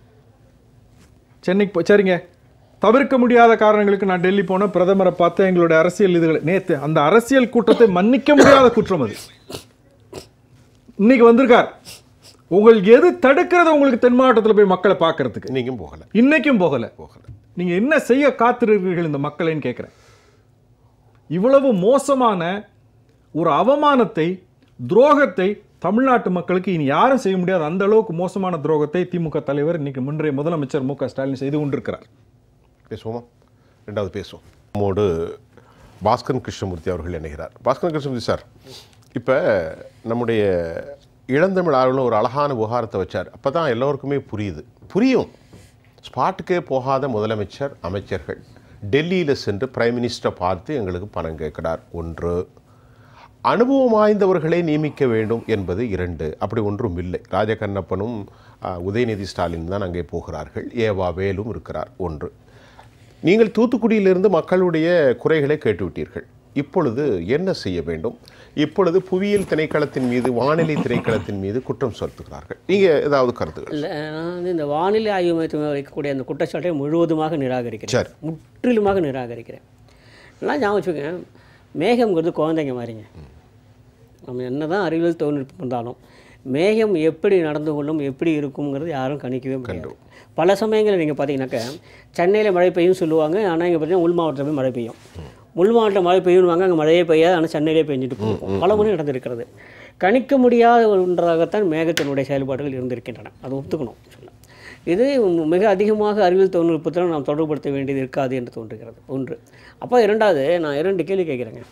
Speaker 4: சென்னைக்கு சரிங்க, தவிர்க்க முடியாத காரணங்களுக்கு நான் டெல்லி போன பிரதமரை பார்த்து எங்களுடைய அரசியல் இதுகளை நேற்று அந்த அரசியல் கூட்டத்தை மன்னிக்க முடியாத குற்றம் அது. இன்னைக்கு வந்திருக்கார். உங்களுக்கு எது தடுக்கிறது உங்களுக்கு தென் மாவட்டத்தில் போய் மக்களை பார்க்கறதுக்கு? இன்னைக்கும் போகல. நீங்க என்ன செய்ய காத்திருக்கிறீர்கள் இந்த மக்களைன்னு கேட்கிறேன். இவ்வளவு மோசமான ஒரு அவமானத்தை, துரோகத்தை தமிழ்நாட்டு மக்களுக்கு இனி யாரும் செய்ய முடியாது. அந்த அளவுக்கு மோசமான துரோகத்தை திமுக தலைவர் இன்னைக்கு முன்றைய முதலமைச்சர் மு.க. ஸ்டாலின் செய்து கொண்டிருக்கிறார்.
Speaker 1: பேசுவோமா? ரெண்டாவது பேசுவோம். நம்மோடு பாஸ்கரன் கிருஷ்ணமூர்த்தி அவர்கள் இணைகிறார். பாஸ்கரன் கிருஷ்ணமூர்த்தி சார், இப்போ நம்முடைய இளந்தமிழ் ஆர்வலர் ஒரு அழகான விவகாரத்தை வச்சார். அப்போ தான் எல்லோருக்குமே புரியும். ஸ்பாட்டுக்கே போகாத முதலமைச்சர், அமைச்சர்கள் டெல்லியில் சென்று பிரைம் மினிஸ்டரை பார்த்து எங்களுக்கு பணம் கேட்கிறார். 1. அனுபவம் வாய்ந்தவர்களை நியமிக்க வேண்டும் என்பது 2. அப்படி ஒன்றும் இல்லை. ராஜகண்ணப்பனும் உதயநிதி ஸ்டாலின் தான் அங்கே போகிறார்கள். ஏவா வேலும் இருக்கிறார். 1. நீங்கள் தூத்துக்குடியிலிருந்து மக்களுடைய குறைகளை கேட்டுவிட்டீர்கள். இப்பொழுது என்ன செய்ய வேண்டும்? இப்பொழுது புவியியல் திணைக்களத்தின் மீது, வானிலை திணைக்களத்தின் மீது குற்றம் செலுத்துகிறார்கள். நீங்கள் ஏதாவது கருத்துக்கள்?
Speaker 5: இல்லை, நான் வந்து இந்த வானிலை ஆய்வு மையத்தில் வைக்கக்கூடிய அந்த குற்றச்சாட்டை முழுவதுமாக நிராகரிக்கிறேன். முற்றிலுமாக நிராகரிக்கிறேன். எல்லாம் ஞாபகம் வச்சுக்கோங்க, மேகம்ங்கிறது குழந்தைங்க மாதிரிங்க. நம்ம என்ன தான் அறிவியல் தொழில்நுட்பம் இருந்தாலும் மேகம் எப்படி நடந்து கொள்ளும், எப்படி இருக்குங்கிறது யாரும் கணிக்கவே முடியாது. பல சமயங்களில் நீங்கள் பார்த்தீங்கன்னாக்கா சென்னையில் மழை பெய்யும் சொல்லுவாங்க, ஆனால் இங்கே பார்த்தீங்கன்னா உள் மாவட்டத்தில் மழை பெய்யும். உள் மாவட்டம் மழை பெய்யுவாங்க, அங்கே மழையே பெய்யாது, ஆனால் சென்னையிலே பெஞ்சிட்டு போகும். பல முறை நடந்திருக்கிறது. கணிக்க முடியாத ஒன்றாகத்தான் மேகத்தினுடைய செயல்பாடுகள் இருந்திருக்கின்றன. அதை ஒத்துக்கணும். இது மிக அதிகமாக அறிவியல் தொழில்நுட்பத்தில் நாம் தொடர்புபடுத்த வேண்டியது இருக்காது என்று தோன்றுகிறது. 1. அப்போ 2வது, நான் 2 கேள்வி கேட்குறேங்க.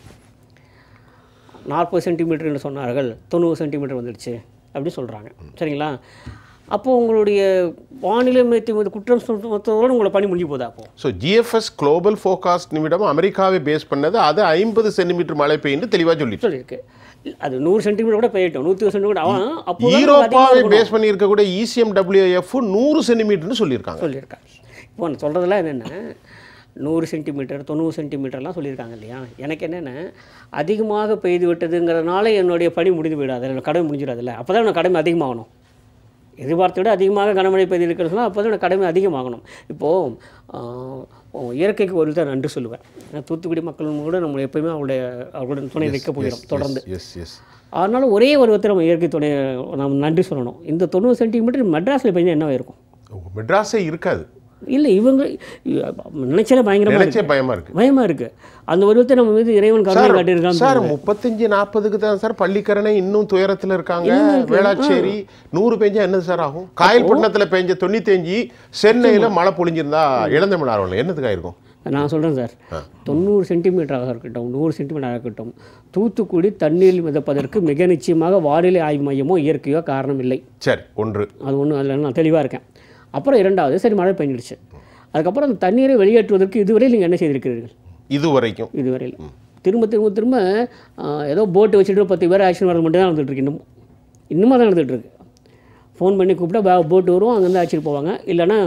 Speaker 5: 40 சென்டிமீட்டர்னு சொன்னார்கள், 90 சென்டிமீட்டர் வந்துடுச்சு அப்படி சொல்கிறாங்க, சரிங்களா? அப்போது உங்களுடைய வானிலை மையத்தின் மீது குற்றம் சொல்வதோடு உங்களை பணி முடிஞ்சு போதா? அப்போ
Speaker 1: ஜிஎஃப்எஸ் குளோபல் ஃபோர்காஸ்ட் நிமிடம் அமெரிக்காவை பேஸ் பண்ணது, அது 50 சென்டிமீட்டர் மழை பெய்யுன்னு தெளிவாக சொல்லியிருக்கு.
Speaker 5: அது 100 சென்டிமீட்டர் கூட பெய்யட்டும், 120 சென்டிமீட்டர் அவன் அப்போ
Speaker 1: யூரோப்பாவை பேஸ் பண்ணி இருக்கக்கூடிய ECMWF 100 சென்டிமீட்டர்னு சொல்லியிருக்காங்க.
Speaker 5: இப்போ நான் சொல்கிறதெல்லாம் என்னென்ன, 100 சென்டிமீட்டர் 90 சென்டிமீட்டர்லாம் சொல்லியிருக்காங்க இல்லையா? எனக்கு என்னென்ன, அதிகமாக பெய்து விட்டதுங்கிறதுனால என்னுடைய பணி முடிந்து விடாது, என்னோட கடமை முடிஞ்சிடாதுல்ல. அப்போ தான் என்னோட கடமை அதிகமாகணும். எதிர்பார்த்த விட அதிகமாக கனமழை பெய்து இருக்கிறதுனா அப்போ தான் என்னோட கடமை அதிகமாகணும். இப்போது இயற்கைக்கு ஒரு தான் நன்றி சொல்லுவேன். தூத்துக்குடி மக்கள் கூட நம்ம எப்போயுமே அவங்களுடைய துணை வைக்க போகிறோம் தொடர்ந்து. அதனால ஒரே ஒரு ஒருத்தர் நம்ம இயற்கை துணை நம்ம நன்றி சொல்லணும். இந்த 90 சென்டிமீட்டர் மெட்ராஸில் பெய்ஞ்சா என்ன இருக்கும்?
Speaker 1: மெட்ராஸே இருக்காது.
Speaker 5: இல்லை, இவங்க நினைச்சாலே பயங்கரமாக பயமாக இருக்குது. அந்த ஒருவத்தை நம்ம மீது இறைவன் கருணை காட்டியிருக்காங்க
Speaker 1: சார். 35-40க்கு தான் சார் பள்ளிக்கரணை இன்னும் துயரத்தில் இருக்காங்க. வேளாச்சேரி 100 பெஞ்சா என்னது சார் ஆகும்? காயல்பட்டினத்தில் பெஞ்ச 95, சென்னையில் மழை பொழிஞ்சிருந்தா இளந்தமிழ் ஆர்வலர் என்னதுக்காக இருக்கும்?
Speaker 5: நான் சொல்கிறேன் சார், 90 சென்டிமீட்டராக இருக்கட்டும், 100 சென்டிமீட்டராக இருக்கட்டும், தூத்துக்குடி தண்ணீர் மிதப்பதற்கு மிக நிச்சயமாக வானிலை ஆய்வு மையமோ இயற்கையோ காரணம் இல்லை.
Speaker 1: சரி, 1
Speaker 5: அது ஒன்று, அதில் நான் தெளிவாக இருக்கேன். அப்புறம் 2வது, சரி மழை பெஞ்சிடுச்சு, அதுக்கப்புறம் அந்த தண்ணீரை வெளியேற்றுவதற்கு இதுவரை நீங்கள் என்ன செய்திருக்கிறீர்கள்? இதுவரையில் திரும்ப ஏதோ போட்டு வச்சுட்டு 10 பேர் ஆக்ஷன் வர மட்டும் தான் நடந்துகிட்ருக்கு. இன்னும் தான் நடந்துகிட்ருக்கு. ஃபோன் பண்ணி கூப்பிட்டா போட்டு வரும், அங்கேருந்து அழைச்சிட்டு போவாங்க. இல்லைன்னா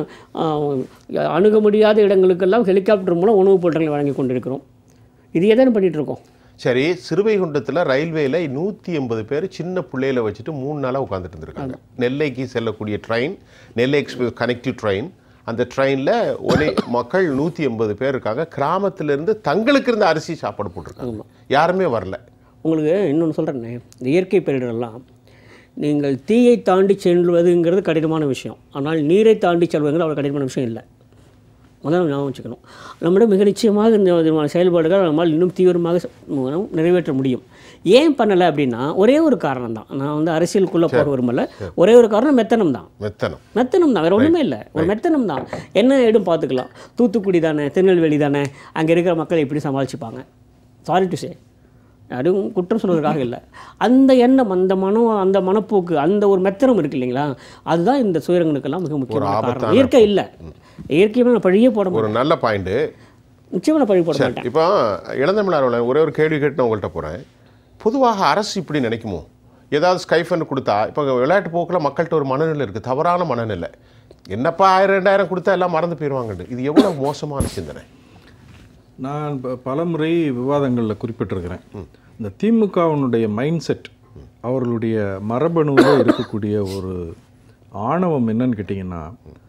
Speaker 5: அணுக முடியாத இடங்களுக்கெல்லாம் ஹெலிகாப்டர் மூலம் உணவுப் பொருட்களை வழங்கி கொண்டிருக்கிறோம். இதையே தானே பண்ணிகிட்ருக்கோம்.
Speaker 1: சரி, சிறுவைகுண்டத்தில் ரயில்வேல 180 பேர் சின்ன பிள்ளையில வச்சுட்டு 3 நாளாக உட்காந்துட்டு இருந்திருக்காங்க. நெல்லைக்கு செல்லக்கூடிய train, Nellai express connective train, அந்த ட்ரெயினில் ஒரே மக்கள் 180 பேர் இருக்காங்க. கிராமத்திலேருந்து தங்களுக்கு இருந்த அரிசி சாப்பாடு போட்டிருக்காங்க. யாருமே வரல.
Speaker 5: உங்களுக்கு இன்னொன்று சொல்கிறேன்னே, இந்த இயற்கை பேரிடரெல்லாம் நீங்கள் தீயை தாண்டி செல்வதுங்கிறது கடினமான விஷயம். ஆனால் நீரை தாண்டி செல்வதுங்கிறது அவ்வளோ கடினமான விஷயம் இல்லை. முதல்ல ஞாபகம் வச்சுக்கணும். நம்மிடம் மிக நிச்சயமாக இந்த விதமான செயல்பாடுகள் நம்மால் இன்னும் தீவிரமாக நிறைவேற்ற முடியும். ஏன் பண்ணலை அப்படின்னா ஒரே ஒரு காரணம் தான். நான் வந்து அரசியலுக்குள்ளே போக விரும்பல. ஒரே ஒரு காரணம் மெத்தனம் தான். மெத்தனம் தான், வேறு ஒன்றுமே இல்லை. ஒரு மெத்தனம் தான். என்ன இடம் பார்த்துக்கலாம். தூத்துக்குடி தானே, திருநெல்வேலி தானே, அங்கே இருக்கிற மக்களை எப்படி சமாளிச்சுப்பாங்க? சாரி டு சே, அதுவும் குற்றம் சொல்வதற்காக இல்லை. அந்த எண்ணம், அந்த மனம், அந்த மனப்போக்கு, அந்த ஒரு மெத்தனம் இருக்குது இல்லைங்களா, அதுதான் இந்த சுயரங்களுக்கெல்லாம் மிக முக்கியமான காரணம். இயற்கை இல்லை, இயற்கையாக நான் பழியே போட
Speaker 1: ஒரு நல்ல பாயிண்ட்டு.
Speaker 5: நிச்சயமாக நான் பழி போட மாட்டேன்.
Speaker 1: இப்போ இளந்தமிழ் ஆர்வலர் ஒரே ஒரு கேள்வி கேட்டு நான் உங்கள்கிட்ட போகிறேன். பொதுவாக அரசு இப்படி நினைக்குமோ, ஏதாவது ஸ்கைஃபன் கொடுத்தா இப்போ விளையாட்டு போக்கில் மக்கள்கிட்ட ஒரு மனநிலை இருக்குது, தவறான மனநிலை. என்னப்பா 1000-2000 கொடுத்தா எல்லாம் மறந்து போயிடுவாங்கன்னு. இது எவ்வளோ மோசமான சிந்தனை.
Speaker 4: நான் பலமுறை விவாதங்களில் குறிப்பிட்டிருக்கிறேன். இந்த திமுகவினுடைய மைண்ட் செட், அவர்களுடைய மரபணுவில் இருக்கக்கூடிய ஒரு ஆணவம் என்னன்னு கேட்டிங்கன்னா,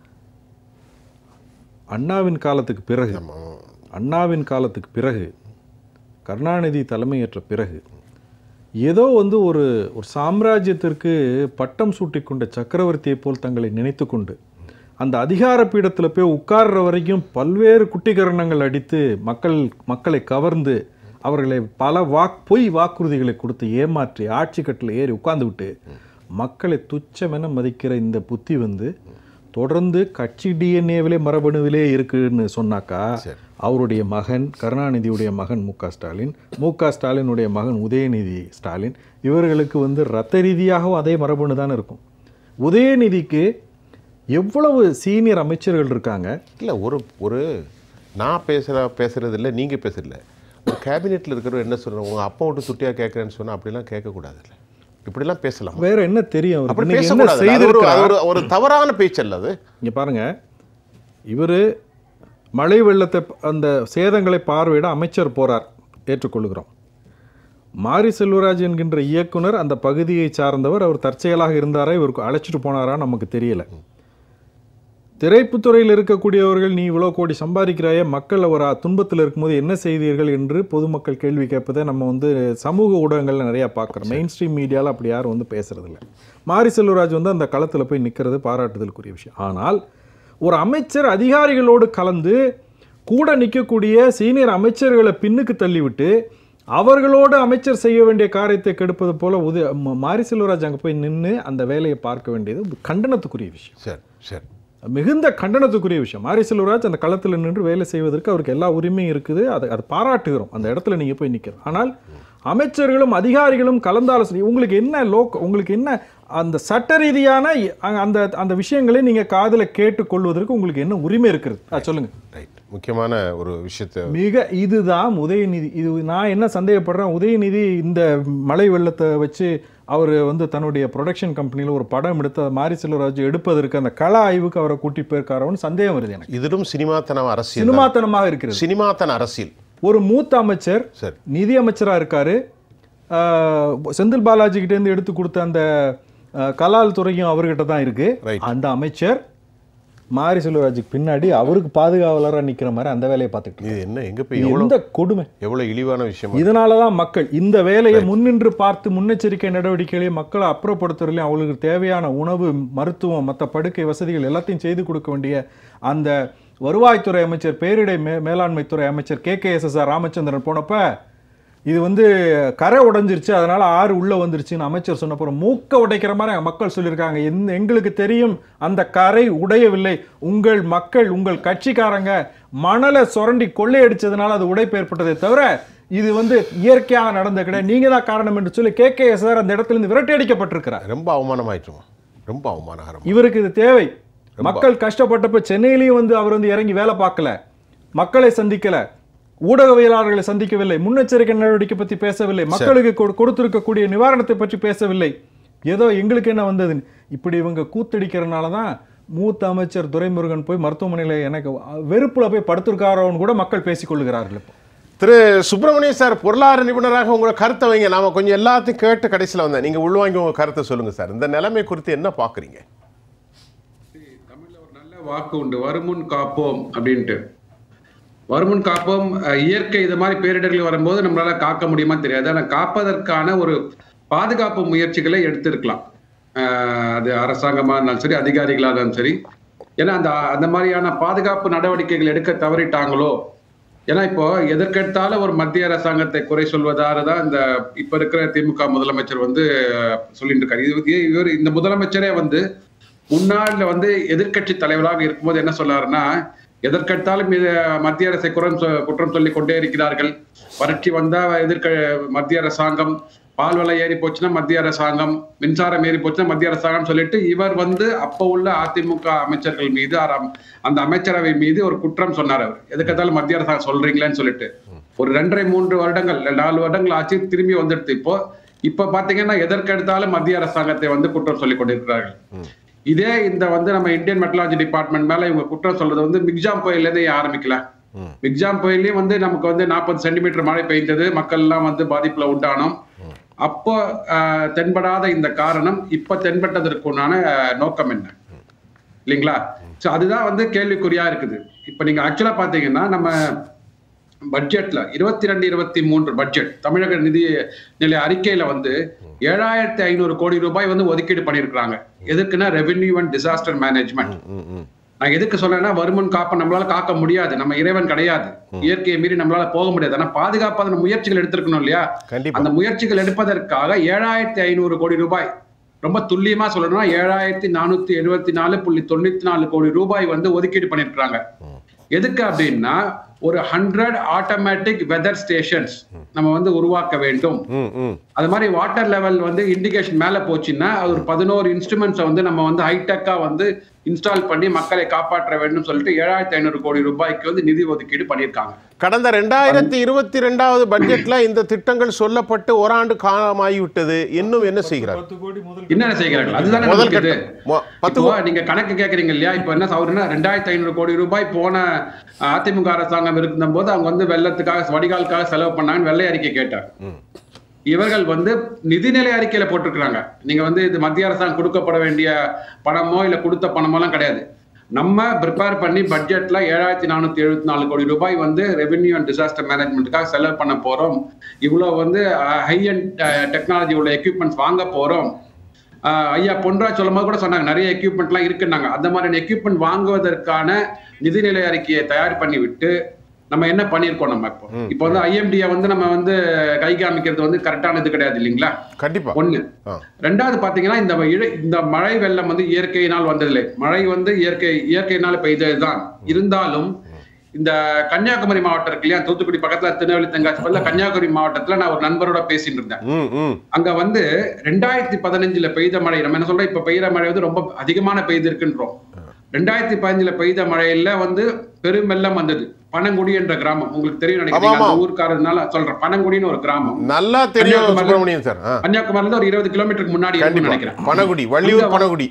Speaker 4: அண்ணாவின் காலத்துக்கு பிறகு கருணாநிதி தலைமையேற்ற பிறகு ஏதோ வந்து ஒரு சாம்ராஜ்யத்திற்கு பட்டம் சூட்டிக்கொண்ட சக்கரவர்த்தியை போல் தங்களை நினைத்து கொண்டு அந்த அதிகார பீடத்தில் போய் உட்கார்ற வரைக்கும் பல்வேறு குட்டிகரணங்கள் அடித்து மக்களை கவர்ந்து அவர்களை பல பொய் வாக்குறுதிகளை கொடுத்து ஏமாற்றி ஆட்சி கட்டில் ஏறி உட்கார்ந்து விட்டு மக்களை துச்சமென மதிக்கிற இந்த புத்தி வந்து தொடர்ந்து கட்சி டிஎன்ஏவிலே மரபணுவிலே இருக்குன்னு சொன்னாக்கா, அவருடைய மகன் கருணாநிதியுடைய மகன் மு.க. ஸ்டாலினுடைய மகன் உதயநிதி ஸ்டாலின், இவர்களுக்கு வந்து ரத்த ரீதியாகவும் அதே மரபணு தான் இருக்கும். உதயநிதிக்கு எவ்வளவு சீனியர் அமைச்சர்கள் இருக்காங்க.
Speaker 1: இல்லை, ஒரு நான் பேசுறது இல்லை, நீங்கள் பேசுறதில்ல. ஒரு கேபினெட்டில் இருக்கிறவர் என்ன சொல்கிறோம், உங்கள் அப்பா விட்டு துட்டியாக கேட்குறேன்னு சொன்னால் அப்படிலாம் கேட்கக்கூடாது. இல்லை, இப்படிலாம் பேசலாம்.
Speaker 4: வேற என்ன தெரியும்,
Speaker 1: அப்படி பேசக்கூடாது. ஒரு தவறான பேச்சு அல்ல அது.
Speaker 4: இங்கே பாருங்க, இவர் மழை வெள்ளத்தை அந்த சேதங்களை பார்வையிட அமைச்சர் போறார், ஏற்றுக்கொள்கிறோம். மாரி செல்வராஜ் என்கின்ற இயக்குனர் அந்த பகுதியை சார்ந்தவர், அவர் தற்செயலாக இருந்தாரா, இவருக்கு அழைச்சிட்டு போனாரா நமக்கு தெரியல. திரைப்புத்துறையில் இருக்கக்கூடியவர்கள், நீ இவ்வளோ கோடி சம்பாதிக்கிறாய, மக்கள் ஒரு துன்பத்தில் இருக்கும்போது என்ன செய்தீர்கள் என்று பொதுமக்கள் கேள்வி கேட்பதை நம்ம வந்து சமூக ஊடகங்களில் நிறையா பார்க்குறோம். மெயின் ஸ்ட்ரீம் மீடியாவில் அப்படி யாரும் வந்து பேசுறதில்ல. மாரி செல்வராஜ் வந்து அந்த களத்தில் போய் நிற்கிறது பாராட்டுதலுக்குரிய விஷயம். ஆனால் ஒரு அமைச்சர் அதிகாரிகளோடு கலந்து கூட நிற்கக்கூடிய சீனியர் அமைச்சர்களை பின்னுக்கு தள்ளிவிட்டு அவர்களோடு அமைச்சர் செய்ய வேண்டிய காரியத்தை கெடுப்பது போல மாரி செல்வராஜ் அங்கே போய் நின்று அந்த வேலையை பார்க்க வேண்டியது கண்டனத்துக்குரிய விஷயம்.
Speaker 1: சரி,
Speaker 4: மிகுந்த கண்டனத்துக்குரிய விஷயம். மாரி செல்வராஜ் அந்த களத்தில் நின்று வேலை செய்வதற்கு அவருக்கு எல்லா உரிமையும் இருக்குது, அதை பாராட்டுகிறோம். அந்த இடத்துல நீங்கள் போய் நிற்கிறோம். ஆனால் அமைச்சர்களும் அதிகாரிகளும் கலந்தாலோசனை, உங்களுக்கு என்ன அந்த சட்ட ரீதியான அந்த விஷயங்களை நீங்கள் காதில் கேட்டுக்கொள்வதற்கு உங்களுக்கு என்ன உரிமை இருக்கிறது சொல்லுங்க.
Speaker 1: ரைட், முக்கியமான ஒரு விஷயத்தை
Speaker 4: இதுதான் உதயநிதி. இது நான் என்ன சந்தேகப்படுறேன், உதயநிதி இந்த மழை வெள்ளத்தை வச்சு அவர் வந்து தன்னுடைய ப்ரொடக்ஷன் கம்பெனியில் ஒரு படம் எடுத்து மாரி செல்வராஜ் எடுப்பதற்கு அந்த கள ஆய்வுக்கு அவரை கூட்டி போயிருக்காரோன்னு சந்தேகம் வருது எனக்கு.
Speaker 1: இதிலும்
Speaker 4: சினிமாத்தனமாக இருக்கிறது.
Speaker 1: சினிமாத்தன அரசியல்.
Speaker 4: ஒரு மூத்த அமைச்சர் நிதி அமைச்சராக இருக்காரு, செந்தில் பாலாஜி கிட்டேருந்து எடுத்து கொடுத்த அந்த கலால் துறையும் அவர்கிட்ட தான் இருக்கு. அந்த அமைச்சர் மாரி செல்வராஜுக்கு பின்னாடி அவருக்கு பாதுகாவலராக நிற்கிற மாதிரி அந்த வேலையை பார்த்துக்கிட்டு எந்த கொடுமை,
Speaker 1: எவ்வளவு இழிவான விஷயம்.
Speaker 4: இதனாலதான் மக்கள் இந்த வேலையை முன்னின்று பார்த்து முன்னெச்சரிக்கை நடவடிக்கைகளையும் மக்களை அப்புறப்படுத்துறதுலையும் அவங்களுக்கு தேவையான உணவு, மருத்துவம், மற்ற படுக்கை வசதிகள் எல்லாத்தையும் செய்து கொடுக்க வேண்டிய அந்த வருவாய்த்துறை அமைச்சர், பேரிடை மேலாண்மை துறை அமைச்சர் KKSSR ராமச்சந்திரன் போனப்ப இது வந்து கரை உடைஞ்சிருச்சு, அதனால ஆறு உள்ள வந்துருச்சுன்னு அமைச்சர் சொன்னப்பறம் மூக்க உடைக்கிற மாதிரி மக்கள் சொல்லியிருக்காங்க. எங்களுக்கு தெரியும் அந்த கரை உடையவில்லை, உங்கள் கட்சிக்காரங்க மணலை சுரண்டி கொள்ளையடிச்சதுனால அது உடைப்பு ஏற்பட்டதை தவிர இது வந்து இயற்கையாக நடந்த கிடையாது, நீங்க தான் காரணம் என்று சொல்லி KKSSR அந்த இடத்துல இருந்து விரட்டி அடிக்கப்பட்டிருக்கிறார்.
Speaker 1: ரொம்ப அவமானமாயிட்டு, ரொம்ப அவமானகரம்.
Speaker 4: இவருக்கு இது தேவை. மக்கள் கஷ்டப்பட்டப்ப சென்னையிலையும் வந்து அவர் வந்து இறங்கி வேலை பார்க்கல, மக்களை சந்திக்கல, ஊடகவியலாளர்களை சந்திக்கவில்லை, முன்னெச்சரிக்கை நடவடிக்கை பற்றி பேசவில்லை, மக்களுக்கு கொடுத்திருக்கக்கூடிய நிவாரணத்தை பற்றி பேசவில்லை. ஏதோ எங்களுக்கு என்ன வந்தது இப்படி இவங்க கூத்தடிக்கிறதுனால தான் மூத்த அமைச்சர் துரைமுருகன் போய் மருத்துவமனையில் எனக்கு வெறுப்புல போய் படுத்திருக்காரோன்னு கூட மக்கள் பேசிக்கொள்ளுகிறார்கள்.
Speaker 1: திரு சுப்பிரமணியம் சார், பொருளாதார நிபுணராக உங்களை கருத்தை வைங்க. நாம கொஞ்சம் எல்லாத்தையும் கேட்டு கடைசியில் வந்தேன், நீங்க உள்வாங்கி உங்க கருத்தை சொல்லுங்க சார். இந்த நிலைமை குறித்து என்ன பாக்குறீங்க?
Speaker 6: தமிழ்ல ஒரு நல்ல வாக்கு உண்டு, வருமுன் காப்போம் அப்படின்ட்டு. வருமுன் காப்போம், இயற்கை இது மாதிரி பேரிடர்கள் வரும்போது நம்மளால காக்க முடியுமா தெரியாது, ஆனால் காப்பதற்கான ஒரு பாதுகாப்பு முயற்சிகளை எடுத்திருக்கலாம். அது அரசாங்கமாக இருந்தாலும் சரி, அதிகாரிகளாக இருந்தாலும் சரி. ஏன்னா அந்த மாதிரியான பாதுகாப்பு நடவடிக்கைகள் எடுக்க தவறிட்டாங்களோ. ஏன்னா இப்போ எதற்கெடுத்தாலும் ஒரு மத்திய அரசாங்கத்தை குறை சொல்வதால தான் இந்த இப்ப இருக்கிற திமுக முதலமைச்சர் வந்து சொல்லிட்டு இருக்காரு. இவர் இந்த முதலமைச்சரே வந்து முன்னாள் வந்து எதிர்கட்சி தலைவராக இருக்கும்போது என்ன சொன்னாருன்னா, எதற்கெடுத்தாலும் மத்திய அரசை குற்றம் சொல்லிக் கொண்டே இருக்கிறார்கள். வறட்சி வந்தா மத்திய அரசாங்கம், பால் விலை ஏறி போச்சுன்னா மத்திய அரசாங்கம், மின்சாரம் ஏறி போச்சுன்னா மத்திய அரசாங்கம் சொல்லிட்டு இவர் வந்து அப்ப உள்ள அதிமுக அமைச்சர்கள் மீது, அந்த அமைச்சரவை மீது ஒரு குற்றம் சொன்னார். அவர் எதுக்கெடுத்தாலும் மத்திய அரசாங்கம் சொல்றீங்களேன்னு சொல்லிட்டு ஒரு 2.5-3 வருடங்கள் 4 வருடங்கள் ஆச்சு, திரும்பி வந்துடுது. இப்போ இப்ப பாத்தீங்கன்னா எதற்கெடுத்தாலும் மத்திய அரசாங்கத்தை வந்து குற்றம் சொல்லிக் கொண்டிருக்கிறார்கள். இதே இந்த வந்து நம்ம இந்தியன் மெட்ரலாஜி டிபார்ட்மெண்ட் மேல இவங்க குற்றம் சொல்றது வந்து மிக்ஜாம் புயல்ல இருந்தே ஆரம்பிக்கல. மிக்ஜாம் புயல்லயும் வந்து நமக்கு வந்து 40 சென்டிமீட்டர் மழை பெய்தது, மக்கள் எல்லாம் வந்து பாதிப்புல உண்டானோம். அப்போ தென்படாத இந்த காரணம் இப்ப தென்பட்டதற்கு உண்டான நோக்கம் என்ன இல்லைங்களா? சோ அதுதான் வந்து கேள்விக்குறியா இருக்குது. இப்ப நீங்க ஆக்சுவலா பாத்தீங்கன்னா நம்ம பட்ஜெட்ல 22-23 பட்ஜெட் தமிழக நிதி அறிக்கையில வந்து 7500 கோடி ரூபாய் வந்து ஒதுக்கீடு பண்ணிருக்காங்க. எதுக்குன்னா ரெவென்யூ அண்ட் டிசாஸ்டர் மேனேஜ்மெண்ட். நான் எதுக்கு சொல்றேன்னா வருமுன் காப்ப நம்மளால காக்க முடியாது, நம்ம இறைவன் கிடையாது, இயற்கையை மீறி நம்மளால போக முடியாது. ஆனா பாதுகாப்பான முயற்சிகள் எடுத்திருக்கணும் இல்லையா? அந்த முயற்சிகள் எடுப்பதற்காக 7500 கோடி ரூபாய், ரொம்ப துல்லியமா சொல்லணும்னா 7474.94 கோடி ரூபாய் வந்து ஒதுக்கீடு பண்ணிருக்காங்க. எதுக்கு அப்படின்னா ஒரு 100 ஆட்டோமேட்டிக் வெதர் ஸ்டேஷன்ஸ் நம்ம வந்து உருவாக்க வேண்டும். அது மாதிரி வாட்டர் லெவல் வந்து இண்டிகேஷன் மேல போச்சுன்னா அது ஒரு 11 இன்ஸ்ட்ருமெண்ட்ஸை வந்து நம்ம வந்து ஹைடெக்கா வந்து இன்ஸ்டால் பண்ணி மக்களை காப்பாற்ற வேண்டும் சொல்லிட்டு 7500 கோடி ரூபாய்க்கு வந்து நிதி ஒதுக்கீடு பண்ணியிருக்காங்க.
Speaker 1: கடந்த 2022 பட்ஜெட்ல இந்த திட்டங்கள் சொல்லப்பட்டு ஓராண்டு காலமாகிவிட்டது. இன்னும் என்ன செய்கிறார்கள்?
Speaker 6: என்ன செய்கிறார்கள்? அதுதான் நீங்க கணக்கு கேட்கறீங்க இல்லையா? இப்ப என்ன சொல்றேன்னா 2500 கோடி ரூபாய் போன அதிமுக அரசாங்கம் இருந்த போது அவங்க வந்து வெள்ளத்துக்காக வடிகாலுக்காக செலவு பண்ணாங்கன்னு வெள்ளை அறிக்கை கேட்டார். இவர்கள் வந்து நிதிநிலை அறிக்கையில போட்டிருக்கிறாங்க. நீங்க வந்து இது மத்திய அரசாங்கம் கொடுக்கப்பட வேண்டிய பணமோ இல்ல கொடுத்த பணமோ எல்லாம் கிடையாது. நம்ம ப்ரிப்பேர் பண்ணி பட்ஜெட்ல 7474 கோடி ரூபாய் வந்து ரெவென்யூ அண்ட் டிசாஸ்டர் மேனேஜ்மெண்ட்டுக்காக செலவு பண்ண போறோம். இவ்வளவு வந்து ஹை அண்ட் டெக்னாலஜி உள்ள எக்யூப்மெண்ட்ஸ் வாங்க போறோம். ஐயா பொன்ராஜ் சொல்லும் போது கூட சொன்னாங்க நிறைய எக்யூப்மெண்ட் எல்லாம் இருக்குன்னாங்க. அந்த மாதிரி எக்யூப்மெண்ட் வாங்குவதற்கான நிதிநிலை அறிக்கையை தயார் பண்ணி விட்டு நம்ம என்ன பண்ணிருக்கோம்? நம்ம இப்போ வந்து ஐஎம்டியை வந்து நம்ம வந்து கை காமிக்கிறது வந்து கரெக்டானது கிடையாது இல்லைங்களா?
Speaker 1: கண்டிப்பா.
Speaker 6: ஒண்ணு. ரெண்டாவது பாத்தீங்கன்னா இந்த மழை வெள்ளம் வந்து இயற்கையினால் வந்ததில்லை. மழை வந்து இயற்கையினால் பெய்ததுதான். இருந்தாலும் இந்த கன்னியாகுமரி மாவட்டம் இருக்கு இல்லையா, தூத்துக்குடி பக்கத்துல திருநெல்வேலி தென்காசி பக்கத்துல கன்னியாகுமரி மாவட்டத்துல நான் ஒரு நண்பரோட பேசிட்டு இருந்தேன். அங்க வந்து 2015 பெய்த மழை, நம்ம என்ன சொல்றோம், இப்ப பெய்யற மழை வந்து ரொம்ப அதிகமான பெய்து இருக்குன்றோம். 2015 பெய்த மழையில வந்து பெரும் வெள்ளம் வந்தது. பனங்குடி என்ற கிராமம் உங்களுக்கு தெரியும் நினைக்கிறேன், அந்த ஊருக்காரனால சொல்றேன். பனங்குடின்னு ஒரு கிராமம் நல்லா தெரியும் சுப்பிரமணியன் சார். கன்னியாகுமரியில இருந்து ஒரு 20 கிலோமீட்டருக்கு முன்னாடி நினைக்கிறேன். பனங்குடி வள்ளியூர்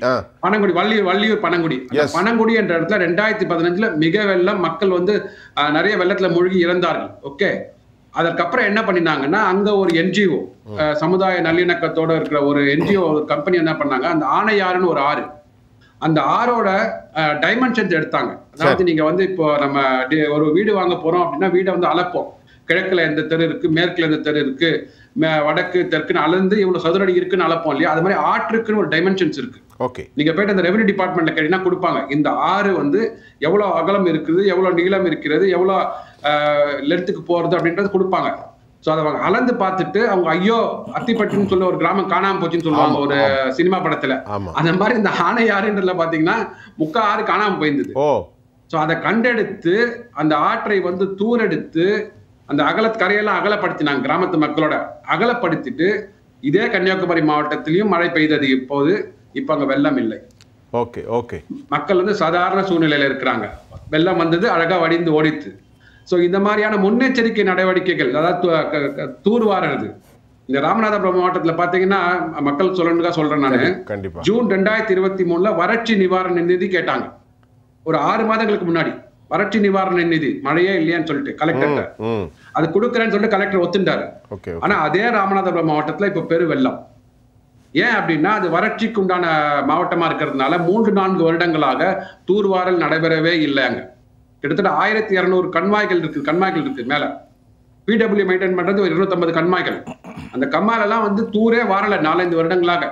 Speaker 6: பனங்குடி. பனங்குடி என்ற இடத்துல 2015 மிக வெள்ளம், மக்கள் வந்து நிறைய வெள்ளத்துல மூழ்கி இறந்தார்கள். ஓகே, அதற்கப்புறம் என்ன பண்ணினாங்கன்னா அங்க ஒரு என்ஜிஓ, சமுதாய நல்லிணக்கத்தோட இருக்கிற ஒரு என்ஜிஓ கம்பெனி என்ன பண்ணாங்க, அந்த ஆணையாறுன்னு ஒரு ஆறு, அந்த ஆரோட டைமென்ஷன்ஸ் எடுத்தாங்க. அதாவது நீங்க வந்து இப்போ நம்ம ஒரு வீடு வாங்க போறோம் அப்படின்னா வீடை வந்து அளப்போம். கிழக்குல எந்த தெரு இருக்கு, மேற்குல எந்த தெரு இருக்கு, வடக்கு தெற்குன்னு அளந்து இவ்வளவு சதுரடி இருக்குன்னு அளப்போம் இல்லையா? அது மாதிரி ஆற்றுக்குன்னு ஒரு டைமென்ஷன்ஸ் இருக்கு. ஓகே, நீங்க போயிட்டு அந்த ரெவென்யூ டிபார்ட்மெண்ட்ல கேட்டீங்கன்னா கொடுப்பாங்க. இந்த ஆறு வந்து எவ்வளவு அகலம் இருக்குது, எவ்வளவு நீளம் இருக்கிறது, எவ்வளவு லென்த்துக்கு போறது அப்படின்றது கொடுப்பாங்க. சோ அதை அளந்து பார்த்துட்டு அவங்க ஐயோ அத்திப்பட்டுன்னு சொல்ல ஒரு கிராமம் காணாம போச்சுன்னு சொல்லுவாங்க ஒரு சினிமா படத்துல. அந்த மாதிரி இந்த ஆணையாறுன்றதுல பாத்தீங்கன்னா முக்கா ஆறு காணாம போயிருந்தது. சோ அதை கண்டெடுத்து அந்த ஆற்றை வந்து தூரெடுத்து அந்த கரையெல்லாம் அகலப்படுத்தினாங்க. கிராமத்து மக்களோட அகலப்படுத்திட்டு இதே கன்னியாகுமரி மாவட்டத்திலையும் மழை பெய்தது. இப்ப அங்க வெள்ளம் இல்லை. ஓகே ஓகே, மக்கள் வந்து சாதாரண சூழ்நிலையில இருக்கிறாங்க. வெள்ளம் வந்தது, அழகா வடிந்து ஓடித்து. சோ இந்த மாதிரியான முன்னெச்சரிக்கை நடவடிக்கைகள், அதாவது தூர்வாரது. இந்த ராமநாதபுரம் மாவட்டத்துல பாத்தீங்கன்னா மக்கள் சொல்லணுக்கா சொல்றேன் நானு, ஜூன் 2023 வறட்சி நிவாரண நிதி கேட்டாங்க. ஒரு 6 மாதங்களுக்கு முன்னாடி வறட்சி நிவாரண நிதி, மழையே இல்லையான்னு சொல்லிட்டு கலெக்டர் அது கொடுக்கறேன்னு சொல்லிட்டு கலெக்டர் ஒத்துண்டாரு. ஆனா அதே ராமநாதபுரம் மாவட்டத்துல இப்ப பெரு வெள்ளம். ஏன் அப்படின்னா அது வறட்சிக்கு உண்டான மாவட்டமா இருக்கிறதுனால 3-4 வருடங்களாக தூர்வாரல் நடைபெறவே இல்லை. அங்க கிட்டத்தட்ட 1200 கண்மாய்கள் இருக்கு மேல. பிடபிள்யூ மெயின்டைன் பண்றது ஒரு 250 கண்மாய்கள். அந்த கம்மாயில எல்லாம் வந்து தூரே வாரல 4-5 வருடங்களாக.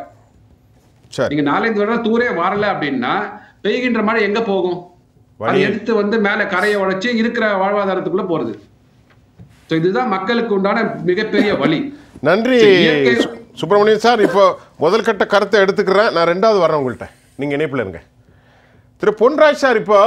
Speaker 6: நீங்க 4-5 வருடம் தூரே வாரல அப்படின்னா பெய்கின்ற மழை எங்க போகும்? அதை எடுத்து வந்து மேல கரையை உடைச்சு இருக்கிற வாழ்வாதாரத்துக்குள்ள போறது. இதுதான் மக்களுக்கு உண்டான மிகப்பெரிய வழி.
Speaker 1: நன்றி சுப்பிரமணியன் சார். இப்போ முதல் கட்ட கருத்தை எடுத்துக்கிறேன், நான் 2வது வரேன் உங்கள்கிட்ட, நீங்க இணைப்புல இருங்க. திரு பொன்ராஜ் சார், இப்போ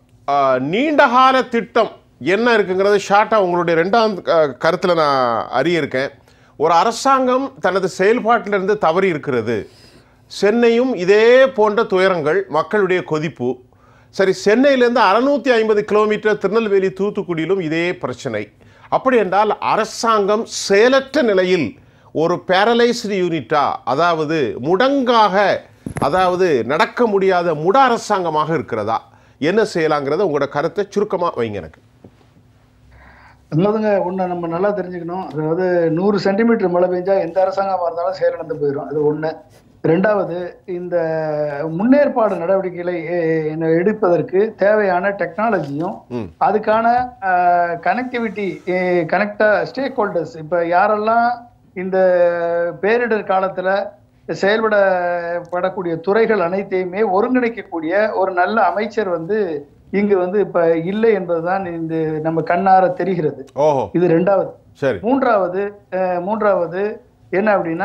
Speaker 1: நீண்டகால திட்டம் என்ன இருக்குங்கிறது ஷார்ட்டாக உங்களுடைய 2வது கருத்தில் நான் அறிய இருக்கேன். ஒரு அரசாங்கம் தனது செயல்பாட்டிலிருந்து தவறி இருக்கிறது. சென்னையும் இதே போன்ற துயரங்கள், மக்களுடைய கொதிப்பு. சரி, சென்னையிலேருந்து 650 கிலோமீட்டர் திருநெல்வேலி தூத்துக்குடியிலும் இதே பிரச்சனை. அப்படி என்றால் அரசாங்கம் செயலற்ற நிலையில் ஒரு பேரலைஸ்டு யூனிட்டா, அதாவது முடங்காக, அதாவது நடக்க முடியாத முட அரசாங்கமாக இருக்கிறதா? என்ன செய்யலாங்கிறத உங்களோட கருத்தை சுருக்கமாக வைங்க எனக்கு.
Speaker 3: அதாவதுங்க, ஒன்று நம்ம நல்லா தெரிஞ்சுக்கணும். அதாவது 100 சென்டிமீட்டர் மழை பெஞ்சா எந்த அரசாங்கமாக இருந்தாலும் செயலிழந்து போயிடும். அது ஒன்று. ரெண்டாவது, இந்த முன்னேற்பாடு நடவடிக்கைகளை எடுப்பதற்கு தேவையான டெக்னாலஜியும் அதுக்கான கனெக்டிவிட்டி, ஸ்டேக் ஹோல்டர்ஸ், இப்போ யாரெல்லாம் இந்த பேரிடர் காலத்தில் செயல்படப்படக்கூடிய துறைகள் அனைத்தையுமே ஒருங்கிணைக்கக்கூடிய ஒரு நல்ல அமைச்சர் இங்கு இப்ப இல்லை என்பதுதான் இந்த நம்ம கண்ணார தெரிகிறது. இது ரெண்டாவது. மூன்றாவது என்ன அப்படின்னா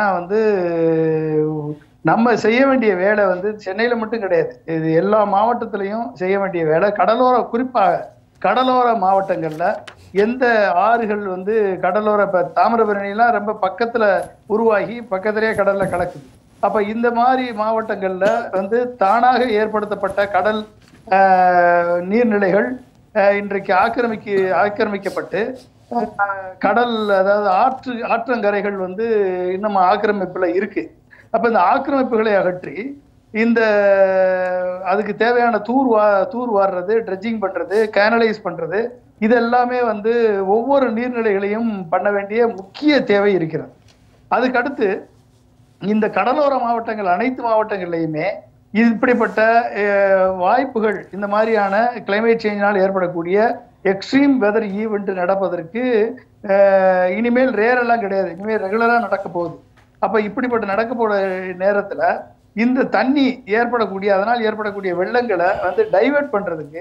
Speaker 3: நம்ம செய்ய வேண்டிய வேலை சென்னையில மட்டும் கிடையாது, இது எல்லா மாவட்டத்திலையும் செய்ய வேண்டிய வேலை. குறிப்பாக கடலோர மாவட்டங்கள்ல எந்த ஆறுகள் கடலோர, இப்ப தாமிரபரணிலாம் ரொம்ப பக்கத்துல உருவாகி பக்கத்திலேயே கடல்ல கலக்குது. அப்ப இந்த மாதிரி மாவட்டங்கள்ல தானாக ஏற்படுத்தப்பட்ட கடல் நீர்நிலைகள் இன்றைக்கு ஆக்கிரமிக்கப்பட்டு கடல், அதாவது ஆற்றங்கரைகள் இன்னும் ஆக்கிரமிப்புல இருக்கு. அப்ப இந்த ஆக்கிரமிப்புகளை அகற்றி இந்த அதுக்கு தேவையான தூர் வாடுறது, ட்ரெட்ஜிங் பண்றது, கேனலைஸ் பண்றது, இது எல்லாமே ஒவ்வொரு நீர்நிலைகளையும் பண்ண வேண்டிய முக்கிய தேவை இருக்கிறது. அதுக்கடுத்து இந்த கடலோர மாவட்டங்கள் அனைத்து மாவட்டங்கள்லையுமே இப்படிப்பட்ட வாய்ப்புகள், இந்த மாதிரியான கிளைமேட் சேஞ்சினால் ஏற்படக்கூடிய எக்ஸ்ட்ரீம் வெதர் ஈவெண்ட் நடப்பதற்கு இனிமேல் ரேரெல்லாம் கிடையாது, இனிமேல் ரெகுலரா நடக்க போகுது. அப்ப இப்படிப்பட்ட நடக்க போற நேரத்துல இந்த தண்ணி அதனால் ஏற்படக்கூடிய வெள்ளங்களை டைவர்ட் பண்றதுக்கு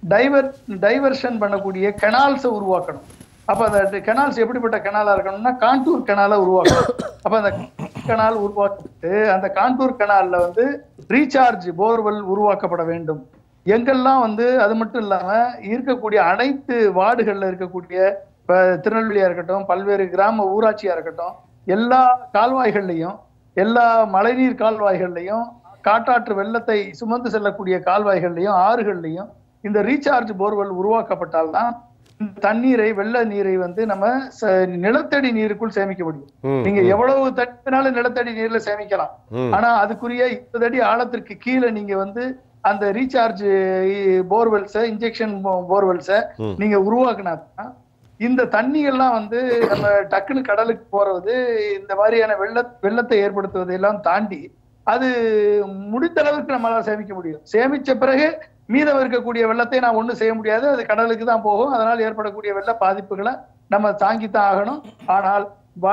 Speaker 3: டைவர்ஷன் பண்ணக்கூடிய கெனால்ஸை உருவாக்கணும். அப்ப அந்த கெனால்ஸ் எப்படிப்பட்ட கெனாலா இருக்கணும்னா கான்டூர் கெனாலை உருவாக்கணும். அப்ப அந்த கெனால் உருவாக்கப்பட்டு அந்த கான்டூர் கெனால்ல ரீசார்ஜ் போர்வெல் உருவாக்கப்பட வேண்டும். எங்கெல்லாம் அது மட்டும் இல்லாம இருக்கக்கூடிய அனைத்து வார்டுகள்ல இருக்கக்கூடிய, இப்ப திருநெல்வேலியா இருக்கட்டும், பல்வேறு கிராம ஊராட்சியா இருக்கட்டும், எல்லா கால்வாய்கள்லையும், எல்லா மழைநீர் கால்வாய்கள்லையும், காட்டாற்று வெள்ளத்தை சுமந்து செல்லக்கூடிய கால்வாய்கள்லையும், ஆறுகள்லையும் இந்த ரீசார்ஜ் போர்வெல் உருவாக்கப்பட்டால்தான் தண்ணீரை, வெள்ள நீரை நம்ம நிலத்தடி நீருக்குள் சேமிக்க முடியும். நீங்க எவ்வளவு தண்ணினாலும் நிலத்தடி நீர்ல சேமிக்கலாம். ஆனா அதுக்குரிய 20 அடி ஆழத்திற்கு கீழே நீங்க அந்த ரீசார்ஜ் போர்வெல்ஸ, இன்ஜெக்ஷன் போர்வெல்ஸ நீங்க உருவாக்குனா இந்த தண்ணிகள்லாம் நம்ம டக்குன்னு கடலுக்கு போறது, இந்த மாதிரியான வெள்ளத்தை ஏற்படுத்துவதையெல்லாம் தாண்டி அது முடிந்த அளவுக்கு நம்மளால சேமிக்க முடியும். சேமிச்ச பிறகு மீதம் இருக்கக்கூடிய வெள்ளத்தை நான் ஒண்ணும் செய்ய முடியாது, அது கடலுக்கு தான் போகும். அதனால் ஏற்படக்கூடிய வெள்ள பாதிப்புகளை நம்ம தாங்கித்தான் ஆகணும். ஆனால்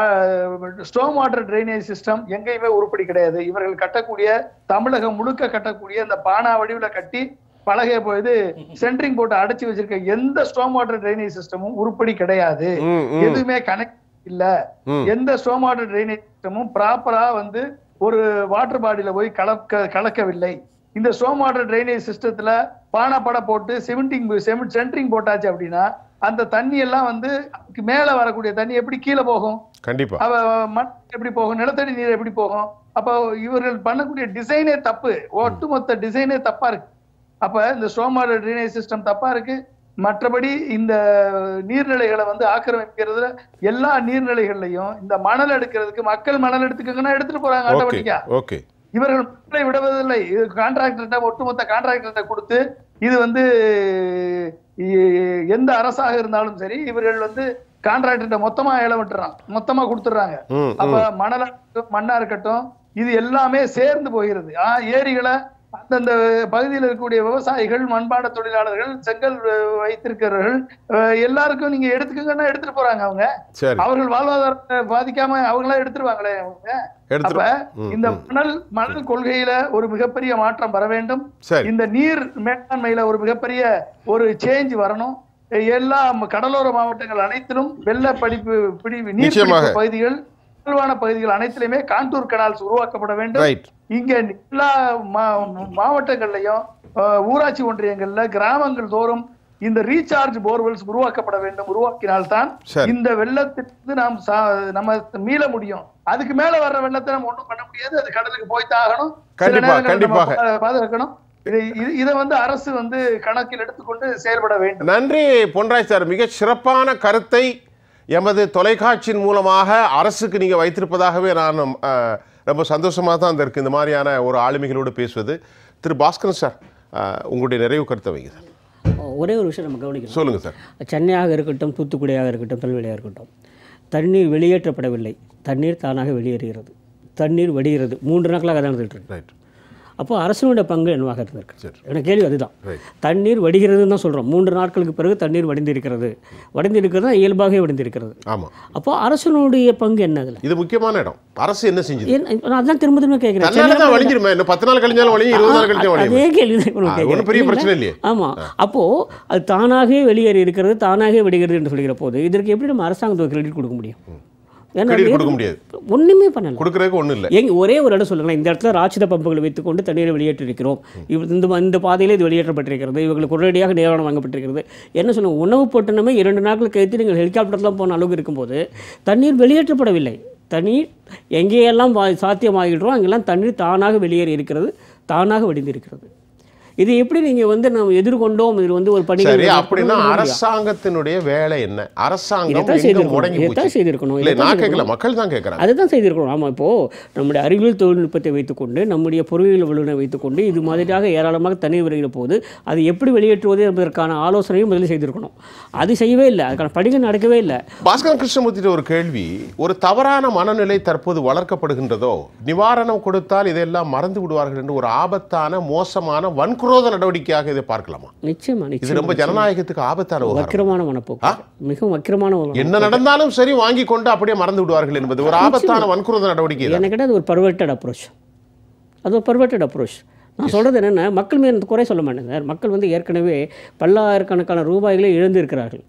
Speaker 3: ஸ்டோம் வாட்டர் ட்ரைனேஜ் சிஸ்டம் எங்கேயுமே உருப்படி கிடையாது. இவர்கள் கட்டக்கூடிய, தமிழகம் முழுக்க கட்டக்கூடிய இந்த பானா வடிவுல கட்டி பலகைய போது சென்ட்ரிங் போட்டு அடைச்சு வச்சிருக்க எந்த ஸ்டோம் வாட்டர் ட்ரைனேஜ் சிஸ்டமும் உருப்படி கிடையாது. எதுவுமே கனெக்ட் இல்ல. எந்த ஸ்டோம் வாட்டர் ட்ரைனேஜ் சிஸ்டமும் ப்ராப்பரா ஒரு வாட்டர் பாடியில போய் கலக்கவில்லை. இந்த ஸ்டோம் வாட்டர் ட்ரைனேஜ் சிஸ்டத்துல பானாப்பட போட்டு சென்ட்ரிங் போட்டாச்சு அப்படின்னா அந்த தண்ணி எல்லாம் மேல வரக்கூடிய தண்ணி எப்படி கீழே போகும்? கண்டிப்பா. மண் எப்படி போகும்? நிலத்தடி நீர் எப்படி போகும்? அப்ப இவர்கள் பண்ணக்கூடிய டிசைனே தப்பு, ஒட்டுமொத்த டிசைனே தப்பா இருக்கு. அப்ப இந்த ஸ்டோம் வாட்டர் ட்ரைனேஜ் சிஸ்டம் தப்பா இருக்கு. மற்றபடி இந்த நீர்நிலைகளை ஆக்கிரமிக்கிறதுல எல்லா நீர்நிலைகள்லையும் இந்த மணல் எடுக்கிறதுக்கு மக்கள் மணல் எடுத்துக்கங்கன்னா எடுத்துட்டு போறாங்க ஆட்டோமேட்டிக்கா. இவர்கள் மக்களை விடுவதில்லை. இது கான்ட்ராக்டர்கிட்ட, ஒட்டுமொத்த கான்ட்ராக்டர்கிட்ட கொடுத்து, இது எந்த அரசாக இருந்தாலும் சரி, இவர்கள் கான்ட்ராக்டர்கிட்ட மொத்தமா ஏலம் விட்டுறான், மொத்தமா கொடுத்துடுறாங்க. அப்ப மண்ணா இருக்கட்டும், இது எல்லாமே சேர்ந்து போகிறது. ஏரிகளை அந்தந்த பகுதியில் இருக்கக்கூடிய விவசாயிகள், மண்பாண்ட தொழிலாளர்கள், செங்கல் வைத்திருக்கிறவர்கள் எல்லாருக்கும் நீங்க எடுத்துக்கங்கன்னா எடுத்துட்டு போறாங்க. அவர்கள் வாழ்வாதாரத்தை பாதிக்காம அவங்களா எடுத்துருவாங்களே அவங்க. அப்ப இந்த மணல் கொள்கையில ஒரு மிகப்பெரிய மாற்றம் வர வேண்டும். இந்த நீர் மேலாண்மையில ஒரு மிகப்பெரிய ஒரு சேஞ்ச் வரணும். எல்லா கடலோர மாவட்டங்கள் அனைத்திலும் வெள்ள நீர் பகுதிகள், தாழ்வான பகுதிகள் அனைத்திலுமே கான்டூர் கனால்ஸ் உருவாக்கப்பட வேண்டும். இங்க எல்லா மாவட்டங்கள்லயும், ஊராட்சி ஒன்றியங்கள்ல, கிராமங்கள் தோறும் இந்த ரீசார்ஜ் போர்வெல்ஸ் உருவாக்கப்பட வேண்டும். உருவாக்கினால்தான் இந்த வெள்ளத்திற்கு நம்ம மீள முடியும். அதுக்கு மேல வர்ற வெள்ளத்தை நம்ம ஒண்ணும் பண்ண முடியாது. அது கடலுக்கு போய்த்தான் ஆகணும். பாதுகாக்கணும். இதை அரசு கணக்கில் எடுத்துக்கொண்டு செயல்பட வேண்டும்.
Speaker 1: நன்றி பொன்ராஜ் சார், மிக சிறப்பான கருத்தை எமது தொலைக்காட்சியின் மூலமாக அரசுக்கு நீங்கள் வைத்திருப்பதாகவே நான் ரொம்ப சந்தோஷமாக தான் இருக்குது இந்த மாதிரியான ஒரு ஆளுமைகளோடு பேசுவது. திரு பாஸ்கரன் சார், உங்களுடைய நிறைவு கருத்தை வைங்க சார்.
Speaker 5: ஒரே ஒரு விஷயம் நம்ம கவனிக்கணும்.
Speaker 1: சொல்லுங்கள் சார்.
Speaker 5: சென்னையாக இருக்கட்டும், தூத்துக்குடியாக இருக்கட்டும், திருநெல்வேலியாக இருக்கட்டும், தண்ணீர் வெளியேற்றப்படவில்லை, தண்ணீர் தானாக வெளியேறுகிறது, தண்ணீர் வடிகிறது. 3 நாட்களாக தான் இருந்துகிட்டு இருக்கு.
Speaker 1: ரைட்.
Speaker 5: அப்போ அரசனுடைய பங்கு என்னவாக இருந்திருக்கு? எனக்கு கேள்வி அதுதான். தண்ணீர் வடிகிறதுன்னு தான் சொல்கிறோம். 3 நாட்களுக்கு பிறகு தண்ணீர் வடிந்திருக்கிறது. வடிந்திருக்கிறது தான் இயல்பாகவே வடிந்திருக்கிறது.
Speaker 1: ஆமாம்.
Speaker 5: அப்போ அரசனுடைய பங்கு என்ன அதில்?
Speaker 1: இது முக்கியமான இடம். அரசு என்ன செஞ்சது?
Speaker 5: நான் அதான் திரும்ப திரும்ப கேட்குறேன்.
Speaker 1: இன்னும் 10 நாள் கழிஞ்சாலும் வழியும், 20 நாள் கழிஞ்சாலும் வழியும்.
Speaker 5: அதே கேள்வி
Speaker 1: ஒன்றும் பெரிய பிரச்சனை இல்லையே.
Speaker 5: ஆமாம். அப்போது அது தானாகவே வெளியேறி இருக்கிறது, தானாகவே வெடிக்கிறது என்று சொல்கிற போது இதற்கு எப்படி நம்ம அரசாங்கத்துக்கு கிரெடிட் கொடுக்க முடியும்?
Speaker 1: கொடுக்க முடியாது.
Speaker 5: ஒன்றுமே பண்ணல.
Speaker 1: கொடுக்குறதுக்கு ஒன்றும் இல்லை.
Speaker 5: ஒரே ஒரு இடம் சொல்லுங்களேன், இந்த இடத்துல ராட்சத பம்புகளை வைத்துக்கொண்டு தண்ணீரை வெளியேற்றிருக்கிறோம், இந்த பாதையிலே இது வெளியேற்றப்பட்டிருக்கிறது, இவங்களுக்கு உடனடியாக நிவாரணம் வாங்கப்பட்டிருக்கிறது. என்ன சொல்லுங்கள், உணவு பொட்டணமே 2 நாட்கள் கழித்து நீங்கள் ஹெலிகாப்டர்லாம் போன அளவுக்கு இருக்கும்போது தண்ணீர் வெளியேற்றப்படவில்லை. தண்ணீர் எங்கேயெல்லாம் சாத்தியமாகிடுறோம் அங்கெல்லாம் தண்ணீர் தானாக வெளியேறி இருக்கிறது, தானாக வடிந்திருக்கிறது. இது எப்படி நீங்கள் நம்ம எதிர்கொண்டோம்? இது ஒரு பணி.
Speaker 1: அப்படின்னா அரசாங்கத்தினுடைய வேலை என்ன? அரசாங்கம்
Speaker 5: செய்திருக்கணும்.
Speaker 1: நான் கேட்கல, மக்கள் தான் கேட்குறாங்க.
Speaker 5: அதுதான் செய்திருக்கணும். ஆமாம். இப்போது நம்முடைய அறிவியல் தொழில்நுட்பத்தை வைத்துக்கொண்டு, நம்முடைய பொருளியல் வல்லுநரை வைத்துக்கொண்டு இது மாதிரியாக ஏராளமாக தண்ணீர் வருகிற போது அது எப்படி வெளியேற்றுவது என்பதற்கான ஆலோசனையும் முதலில் செய்திருக்கணும். அது செய்யவே இல்லை. அதுக்கான பணிகள் நடக்கவே இல்லை.
Speaker 1: பாஸ்கரன் கிருஷ்ணமூர்த்திட்ட ஒரு கேள்வி. ஒரு தவறான மனநிலை தற்போது வளர்க்கப்படுகின்றதோ, நிவாரணம் கொடுத்தால் இதெல்லாம் மறந்து விடுவார்கள் என்று ஒரு ஆபத்தான மோசமான வன்குரோத நடவடிக்கையாக இதை பார்க்கலாமா?
Speaker 5: நிச்சயமா.
Speaker 1: இது ரொம்ப ஜனநாயகத்துக்கு ஆபத்தான
Speaker 5: வக்கிரமான மனப்போக்கு, மிகவும் வக்கிரமான.
Speaker 1: என்ன நடந்தாலும் சரி வாங்கி கொண்டு அப்படியே மறந்து விடுவார்கள் என்பது ஒரு ஆபத்தான வன்குரோத நடவடிக்கை.
Speaker 5: எனக்கு அது ஒரு பர்வர்ட்டட் அப்ரோச். அது ஒரு பர்வர்ட்டட் அப்ரோச். நான் சொல்கிறது என்னென்னா, மக்கள் மீது குறை சொல்ல மாட்டேன் சார். மக்கள் ஏற்கனவே பல்லாயிரக்கணக்கான ரூபாய்களை இழந்திருக்கிறார்கள்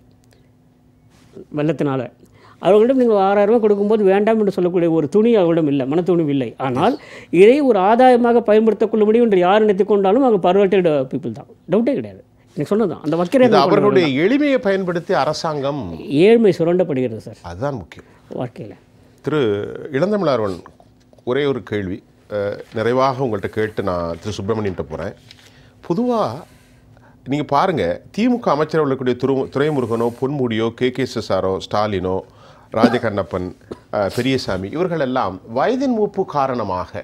Speaker 5: வெள்ளத்தினால. அவர்களிடம் நீங்கள் 6000 ரூபாய் கொடுக்கும்போது வேண்டாம் என்று சொல்லக்கூடிய ஒரு துணி அவர்களிடம் இல்லை, மன துணிவு இல்லை. ஆனால் இதை ஒரு ஆதாயமாக பயன்படுத்திக் கொள்ள முடியும் என்று யார் நினைத்துக் கொண்டாலும் அவங்க பர்வர்ட்டட் பீப்புள் தான், டவுட்டே கிடையாது. எனக்கு சொன்னதான் அந்த வக்கிர
Speaker 1: அவர்களுடைய எளிமையை பயன்படுத்தி அரசாங்கம்
Speaker 5: ஏழ்மை சுரண்டப்படுகிறது சார்.
Speaker 1: அதுதான் முக்கியம்
Speaker 5: வாழ்க்கையில்.
Speaker 1: திரு இளந்தமிழார்வன், ஒரே ஒரு கேள்வி நிறைவாக உங்கள்கிட்ட கேட்டு நான் திரு சுப்பிரமணியன்ட்ட போகிறேன். பொதுவாக நீங்கள் பாருங்கள், திமுக அமைச்சர் உள்ளக்கூடிய துரைமுருகனோ, பொன்முடியோ, KKSSRோ, ஸ்டாலினோ, ராஜகண்ணப்பன், பெரியசாமி இவர்களெல்லாம் வயதின் மூப்பு காரணமாக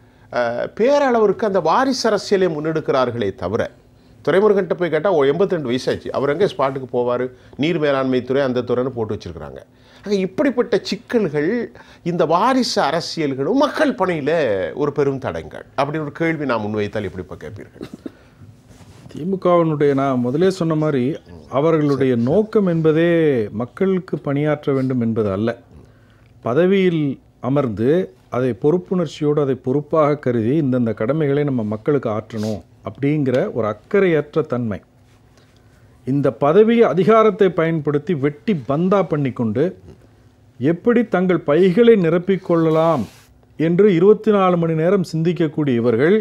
Speaker 1: பேரளவிற்கு அந்த வாரிசு அரசியலை முன்னெடுக்கிறார்களே தவிர, துரைமுருகன்ட்ட போய் கேட்டால் 82 வயசாச்சு, அவர் எங்கே ஸ்பாட்டுக்கு போவார்? நீர் மேலாண்மை துறை அந்த துறைன்னு போட்டு வச்சுருக்கிறாங்க. ஆக இப்படிப்பட்ட சிக்கல்கள் இந்த வாரிசு அரசியல்களும் மக்கள் பணியில் ஒரு பெரும் தடங்கள் அப்படின்னு ஒரு கேள்வி நான் முன்வைத்தால் எப்படிப்பா கேட்பீர்கள்?
Speaker 4: திமுகவினுடைய, நான் முதலே சொன்ன மாதிரி, அவர்களுடைய நோக்கம் என்பதே மக்களுக்கு பணியாற்ற வேண்டும் என்பது அல்ல. பதவியில் அமர்ந்து அதை பொறுப்புணர்ச்சியோடு அதை பொறுப்பாக கருதி இந்தந்த கடமைகளை நம்ம மக்களுக்கு ஆற்றணும் அப்படிங்கிற ஒரு அக்கறையற்ற தன்மை. இந்த பதவி அதிகாரத்தை பயன்படுத்தி வெட்டி பந்தா பண்ணிக்கொண்டு எப்படி தங்கள் பைகளை நிரப்பிக்கொள்ளலாம் என்று 24 மணி நேரம் சிந்திக்கக்கூடிய இவர்கள்,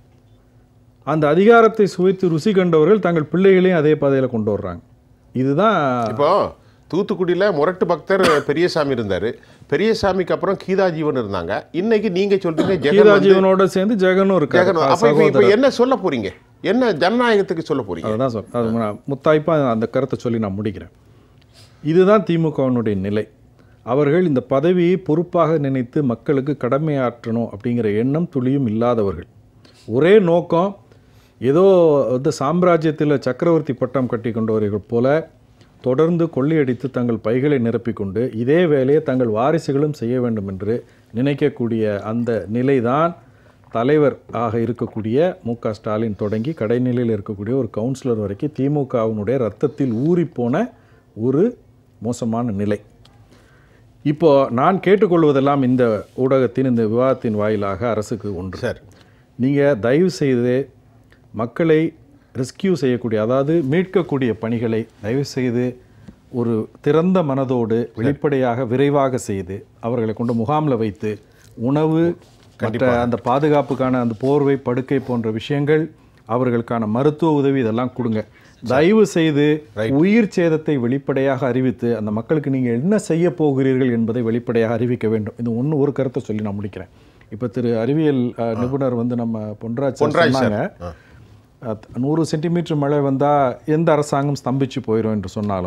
Speaker 4: அந்த அதிகாரத்தை சுவைத்து ருசி கண்டவர்கள் தங்கள் பிள்ளைகளையும் அதே பாதையில் கொண்டு வர்றாங்க. இதுதான்.
Speaker 1: இப்போ தூத்துக்குடியில் முரட்டு பக்தர் பெரியசாமி இருந்தார், பெரியசாமிக்கு அப்புறம் கீதாஜீவன் இருந்தாங்க, இன்னைக்கு நீங்கள் சொல்றீங்க
Speaker 4: கீதாஜீவனோட சேர்ந்து ஜெகனும் இருக்காங்க.
Speaker 1: இப்போ என்ன சொல்ல போறீங்க? என்ன ஜனநாயகத்துக்கு சொல்ல போறீங்க?
Speaker 4: அதுதான் சொல், அது முத்தாய்ப்பாக அந்த கருத்தை சொல்லி நான் முடிக்கிறேன். இதுதான் திமுகவினுடைய நிலை. அவர்கள் இந்த பதவியை பொறுப்பாக நினைத்து மக்களுக்கு கடமையாற்றணும் அப்படிங்கிற எண்ணம் துளியும் இல்லாதவர்கள். ஒரே நோக்கம், ஏதோ சாம்ராஜ்யத்தில் சக்கரவர்த்தி பட்டம் கட்டி கொண்டவர்கள் போல தொடர்ந்து கொள்ளையடித்து தங்கள் பைகளை நிரப்பிக்கொண்டு இதே வேலையை தங்கள் வாரிசுகளும் செய்ய வேண்டும் என்று நினைக்கக்கூடிய அந்த நிலைதான் தலைவர் ஆக இருக்கக்கூடிய மு.க. ஸ்டாலின் தொடங்கி கடைநிலையில் இருக்கக்கூடிய ஒரு கவுன்சிலர் வரைக்கும் திமுகவினுடைய ரத்தத்தில் ஊறிப்போன ஒரு மோசமான நிலை. இப்போது நான் கேட்டுக்கொள்வதெல்லாம் இந்த ஊடகத்தின் இந்த விவாதத்தின் வாயிலாக அரசுக்கு ஒன்று, சார், நீங்கள் தயவு செய்து மக்களை ரெஸ்கியூ செய்யக்கூடிய, அதாவது மீட்கக்கூடிய பணிகளை தயவு செய்து ஒரு திறந்த மனதோடு வெளிப்படையாக விரைவாக செய்து அவர்களை கொண்டு முகாமில் வைத்து உணவு, மற்ற அந்த பாதுகாப்புக்கான அந்த போர்வை, படுக்கை போன்ற விஷயங்கள், அவர்களுக்கான மருத்துவ உதவி இதெல்லாம் கொடுங்க. தயவு செய்து உயிர் சேதத்தை வெளிப்படையாக அறிவித்து அந்த மக்களுக்கு நீங்கள் என்ன செய்ய போகிறீர்கள் என்பதை வெளிப்படையாக அறிவிக்க வேண்டும். இது ஒரு கருத்தை சொல்லி நான் முடிக்கிறேன். இப்போ திரு அறிவியல் நிபுணர் நம்ம பொன்ராஜ் சொன்னாங்க, 100 சென்டிமீட்டர் மழை வந்தால் எந்த அரசாங்கம் ஸ்தம்பிச்சு போயிடும் என்று சொன்னாலும்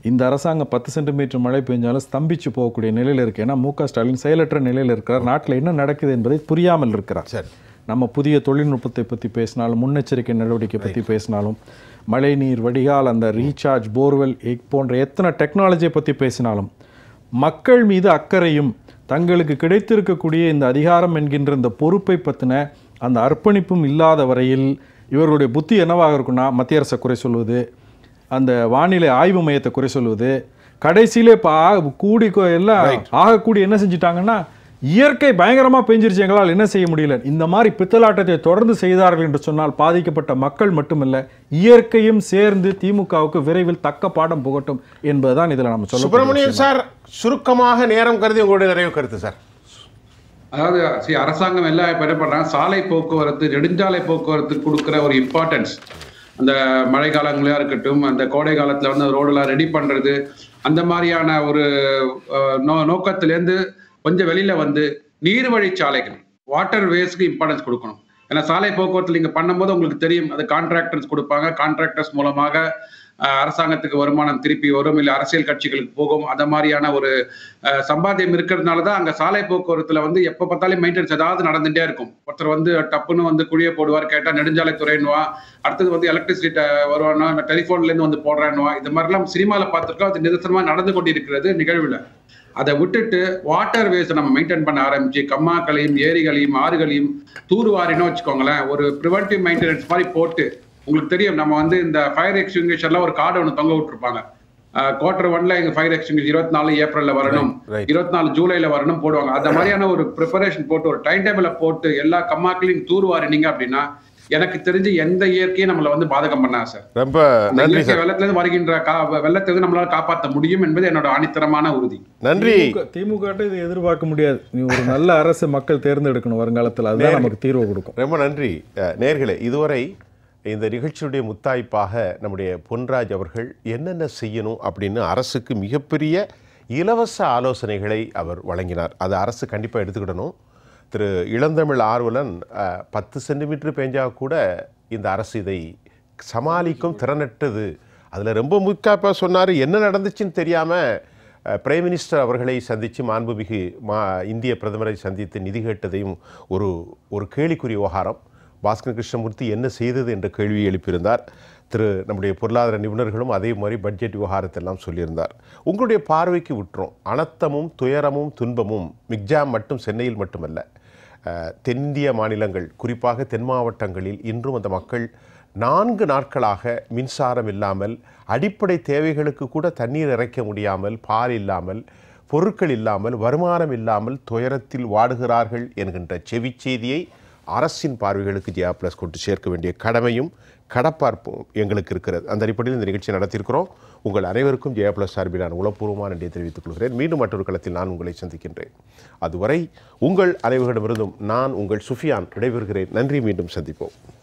Speaker 4: இந்த அரசாங்கம் 10 சென்டிமீட்டர் மழை பெஞ்சாலும் ஸ்தம்பிச்சு போகக்கூடிய நிலையில் இருக்குது. ஏன்னா மு.க. ஸ்டாலின் செயலற்ற நிலையில் இருக்கிறார். நாட்டில் என்ன நடக்குது என்பதை புரியாமல் இருக்கிறார்.
Speaker 1: சரி,
Speaker 4: நம்ம புதிய தொழில்நுட்பத்தை பற்றி பேசினாலும், முன்னெச்சரிக்கை நடவடிக்கை பற்றி பேசினாலும், மழைநீர் வடிகால், அந்த ரீசார்ஜ், போர்வெல் போன்ற எத்தனை டெக்னாலஜியை பற்றி பேசினாலும், மக்கள் மீது அக்கறையும் தங்களுக்கு கிடைத்திருக்கக்கூடிய இந்த அதிகாரம் என்கின்ற இந்த பொறுப்பை பற்றின அந்த அர்ப்பணிப்பும் இல்லாத வரையில் இவர்களுடைய புத்தி என்னவாக இருக்குன்னா, மத்திய அரசை குறை சொல்வது, அந்த வானிலை ஆய்வு மையத்தை குறை சொல்வது, கடைசியிலே இப்போ எல்லாம் ஆகக்கூடி என்ன செஞ்சிட்டாங்கன்னா, இயற்கை பயங்கரமாக பெஞ்சிருச்சு, எங்களால் என்ன செய்ய முடியல. இந்த மாதிரி பித்தலாட்டத்தை தொடர்ந்து செய்தார்கள் என்று சொன்னால் பாதிக்கப்பட்ட மக்கள் மட்டுமல்ல, இயற்கையும் சேர்ந்து திமுகவுக்கு விரைவில் தக்க பாடம் புகட்டும் என்பதுதான் இதில் நம்ம சொல்ல.
Speaker 1: சுப்பிரமணியன் சார், சுருக்கமாக நேரம் கருதி உங்களுடைய நிறைவு கருத்து சார்.
Speaker 6: அதாவது அரசாங்கம் எல்லாம் இப்போ என்ன பண்ணுறாங்க, சாலை போக்குவரத்து, நெடுஞ்சாலை போக்குவரத்து கொடுக்குற ஒரு இம்பார்ட்டன்ஸ், அந்த மழை காலங்களாக இருக்கட்டும், அந்த கோடை காலத்தில் வந்து ரோடெல்லாம் ரெடி பண்ணுறது, அந்த மாதிரியான ஒரு நோக்கத்திலேருந்து கொஞ்சம் வெளியில் வந்து நீர்வழிச்சாலைகள், வாட்டர் வேஸ்க்கு இம்பார்ட்டன்ஸ் கொடுக்கணும். ஏன்னா சாலை போக்குவரத்து நீங்கள் பண்ணும்போது உங்களுக்கு தெரியும், அது கான்ட்ராக்டர்ஸ் கொடுப்பாங்க, கான்ட்ராக்டர்ஸ் மூலமாக அரசாங்கத்துக்கு வருமானம் திருப்பி வரும், இல்லை அரசியல் கட்சிகளுக்கு போகும். அந்த மாதிரியான ஒரு சம்பாத்தியம் இருக்கிறதுனால தான் அங்கே சாலை போக்குவரத்துல வந்து எப்போ பார்த்தாலும் மெயின்டெனன்ஸ் ஏதாவது நடந்துகிட்டே இருக்கும். ஒருத்தர் வந்து டப்புன்னு வந்து குழியை போடுவார், கேட்டால் நெடுஞ்சாலைத்துறைன்னுவா, அடுத்தது வந்து எலக்ட்ரிசிட்டி வருவானா, டெலிஃபோன்லேருந்து வந்து போடுறான்னுவா. இது மாதிரிலாம் சினிமாவில் பார்த்துருக்கோம். அது நிதர்சனமாக நடந்து கொண்டிருக்கிறது நிகழ்வில். அதை விட்டுட்டு வாட்டர் வேஸ்ட் நம்ம மெயின்டைன் பண்ண ஆரம்பிச்சு கம்மாக்களையும் ஏரிகளையும் ஆறுகளையும் தூர்வாரின்னு வச்சுக்கோங்களேன், ஒரு ப்ரிவென்டிவ் மெயின்டெனன்ஸ் மாதிரி போட்டு, உங்களுக்கு தெரியும் நம்ம வந்து இந்த ஃபயர் எக்ஸ்டிங்விஷர்ல ஒரு கார்டு ஒன்று தொங்க விட்டுருப்பாங்க. Q1 எங்க ஃபயர் எக்ஸ்டிங்விஷர் 24 ஏப்ரல்ல வரணும், 24 ஜூலைல வரணும் போடுவாங்க. அந்த மாதிரியான ஒரு ப்ரிப்பரேஷன் போட்டு, ஒரு டைம் டேபிள போட்டு எல்லா கம்மாக்களையும் தூர்வாரினீங்க அப்படின்னா எனக்கு தெரிஞ்சு எந்த இயற்கையும் நம்மளை வந்து பாதகம் பண்ணா சார்.
Speaker 1: ரொம்ப நன்றி சார்.
Speaker 6: வெள்ளத்திலிருந்து வருகின்ற வெள்ளத்திலிருந்து நம்மளால காப்பாற்ற முடியும் என்பது என்னோட ஆணித்தரமான உறுதி.
Speaker 1: நன்றி.
Speaker 4: திமுக இது எதிர்பார்க்க முடியாது. நீ ஒரு நல்ல அரசு மக்கள் தேர்ந்தெடுக்கணும் வருங்காலத்தில், அதுதான் நமக்கு தீர்வு கொடுக்கும்.
Speaker 1: ரொம்ப நன்றி நேயர்களே. இதுவரை இந்த நிகழ்ச்சியுடைய முத்தாய்ப்பாக நம்முடைய பொன்ராஜ் அவர்கள் என்னென்ன செய்யணும் அப்படின்னு அரசுக்கு மிகப்பெரிய இலவச ஆலோசனைகளை அவர் வழங்கினார். அது அரசு கண்டிப்பாக எடுத்துக்கிடணும். திரு இளந்தமிழ் ஆர்வலன் 10 சென்டிமீட்டர் பெஞ்சா கூட இந்த அரசு இதை சமாளிக்கும் திறனற்றது. அதில் ரொம்ப முக்கியமாக சொன்னார், என்ன நடந்துச்சுன்னு தெரியாமல் பிரைம் மினிஸ்டர் அவர்களை சந்தித்து மாண்புமிகு இந்திய பிரதமரை சந்தித்து நிதி கேட்டதையும் ஒரு கேலிக்குரிய விவகாரம். பாஸ்கர் கிருஷ்ணமூர்த்தி என்ன செய்தது என்ற கேள்வியை எழுப்பியிருந்தார். நம்முடைய பொருளாதார நிபுணர்களும் அதே மாதிரி பட்ஜெட் விவகாரத்தெல்லாம் சொல்லியிருந்தார். உங்களுடைய பார்வைக்கு விட்டுரும். அனர்த்தமும் துயரமும் துன்பமும் மிக்ஜாம் மட்டும் சென்னையில் மட்டுமல்ல, தென்னிந்திய மாநிலங்கள், குறிப்பாக தென் மாவட்டங்களில் இன்றும் அந்த மக்கள் 4 நாட்களாக மின்சாரம் இல்லாமல், அடிப்படை தேவைகளுக்கு கூட தண்ணீர் இறைக்க முடியாமல், பால் இல்லாமல், பொருட்கள் இல்லாமல், வருமானம் இல்லாமல் துயரத்தில் வாடுகிறார்கள் என்கின்ற செவிச்செய்தியை அரசின் பார்வைகளுக்கு ஜெயா+ கொண்டு சேர்க்க வேண்டிய கடமையும் கடப்பார்ப்பும் எங்களுக்கு இருக்கிறது. அந்த அடிப்படையில் இந்த நிகழ்ச்சி நடத்தியிருக்கிறோம். உங்கள் அனைவருக்கும் ஜெயா+ சார்பிலான உளப்பூர்வமான நன்றியை தெரிவித்துக் கொள்கிறேன். மீண்டும் மற்றொரு களத்தில் நான் உங்களை சந்திக்கின்றேன். அதுவரை உங்கள் அனைவரிடமிருந்தும் நான் உங்கள் சுஃபியான் விடைபெறுகிறேன். நன்றி. மீண்டும் சந்திப்போம்.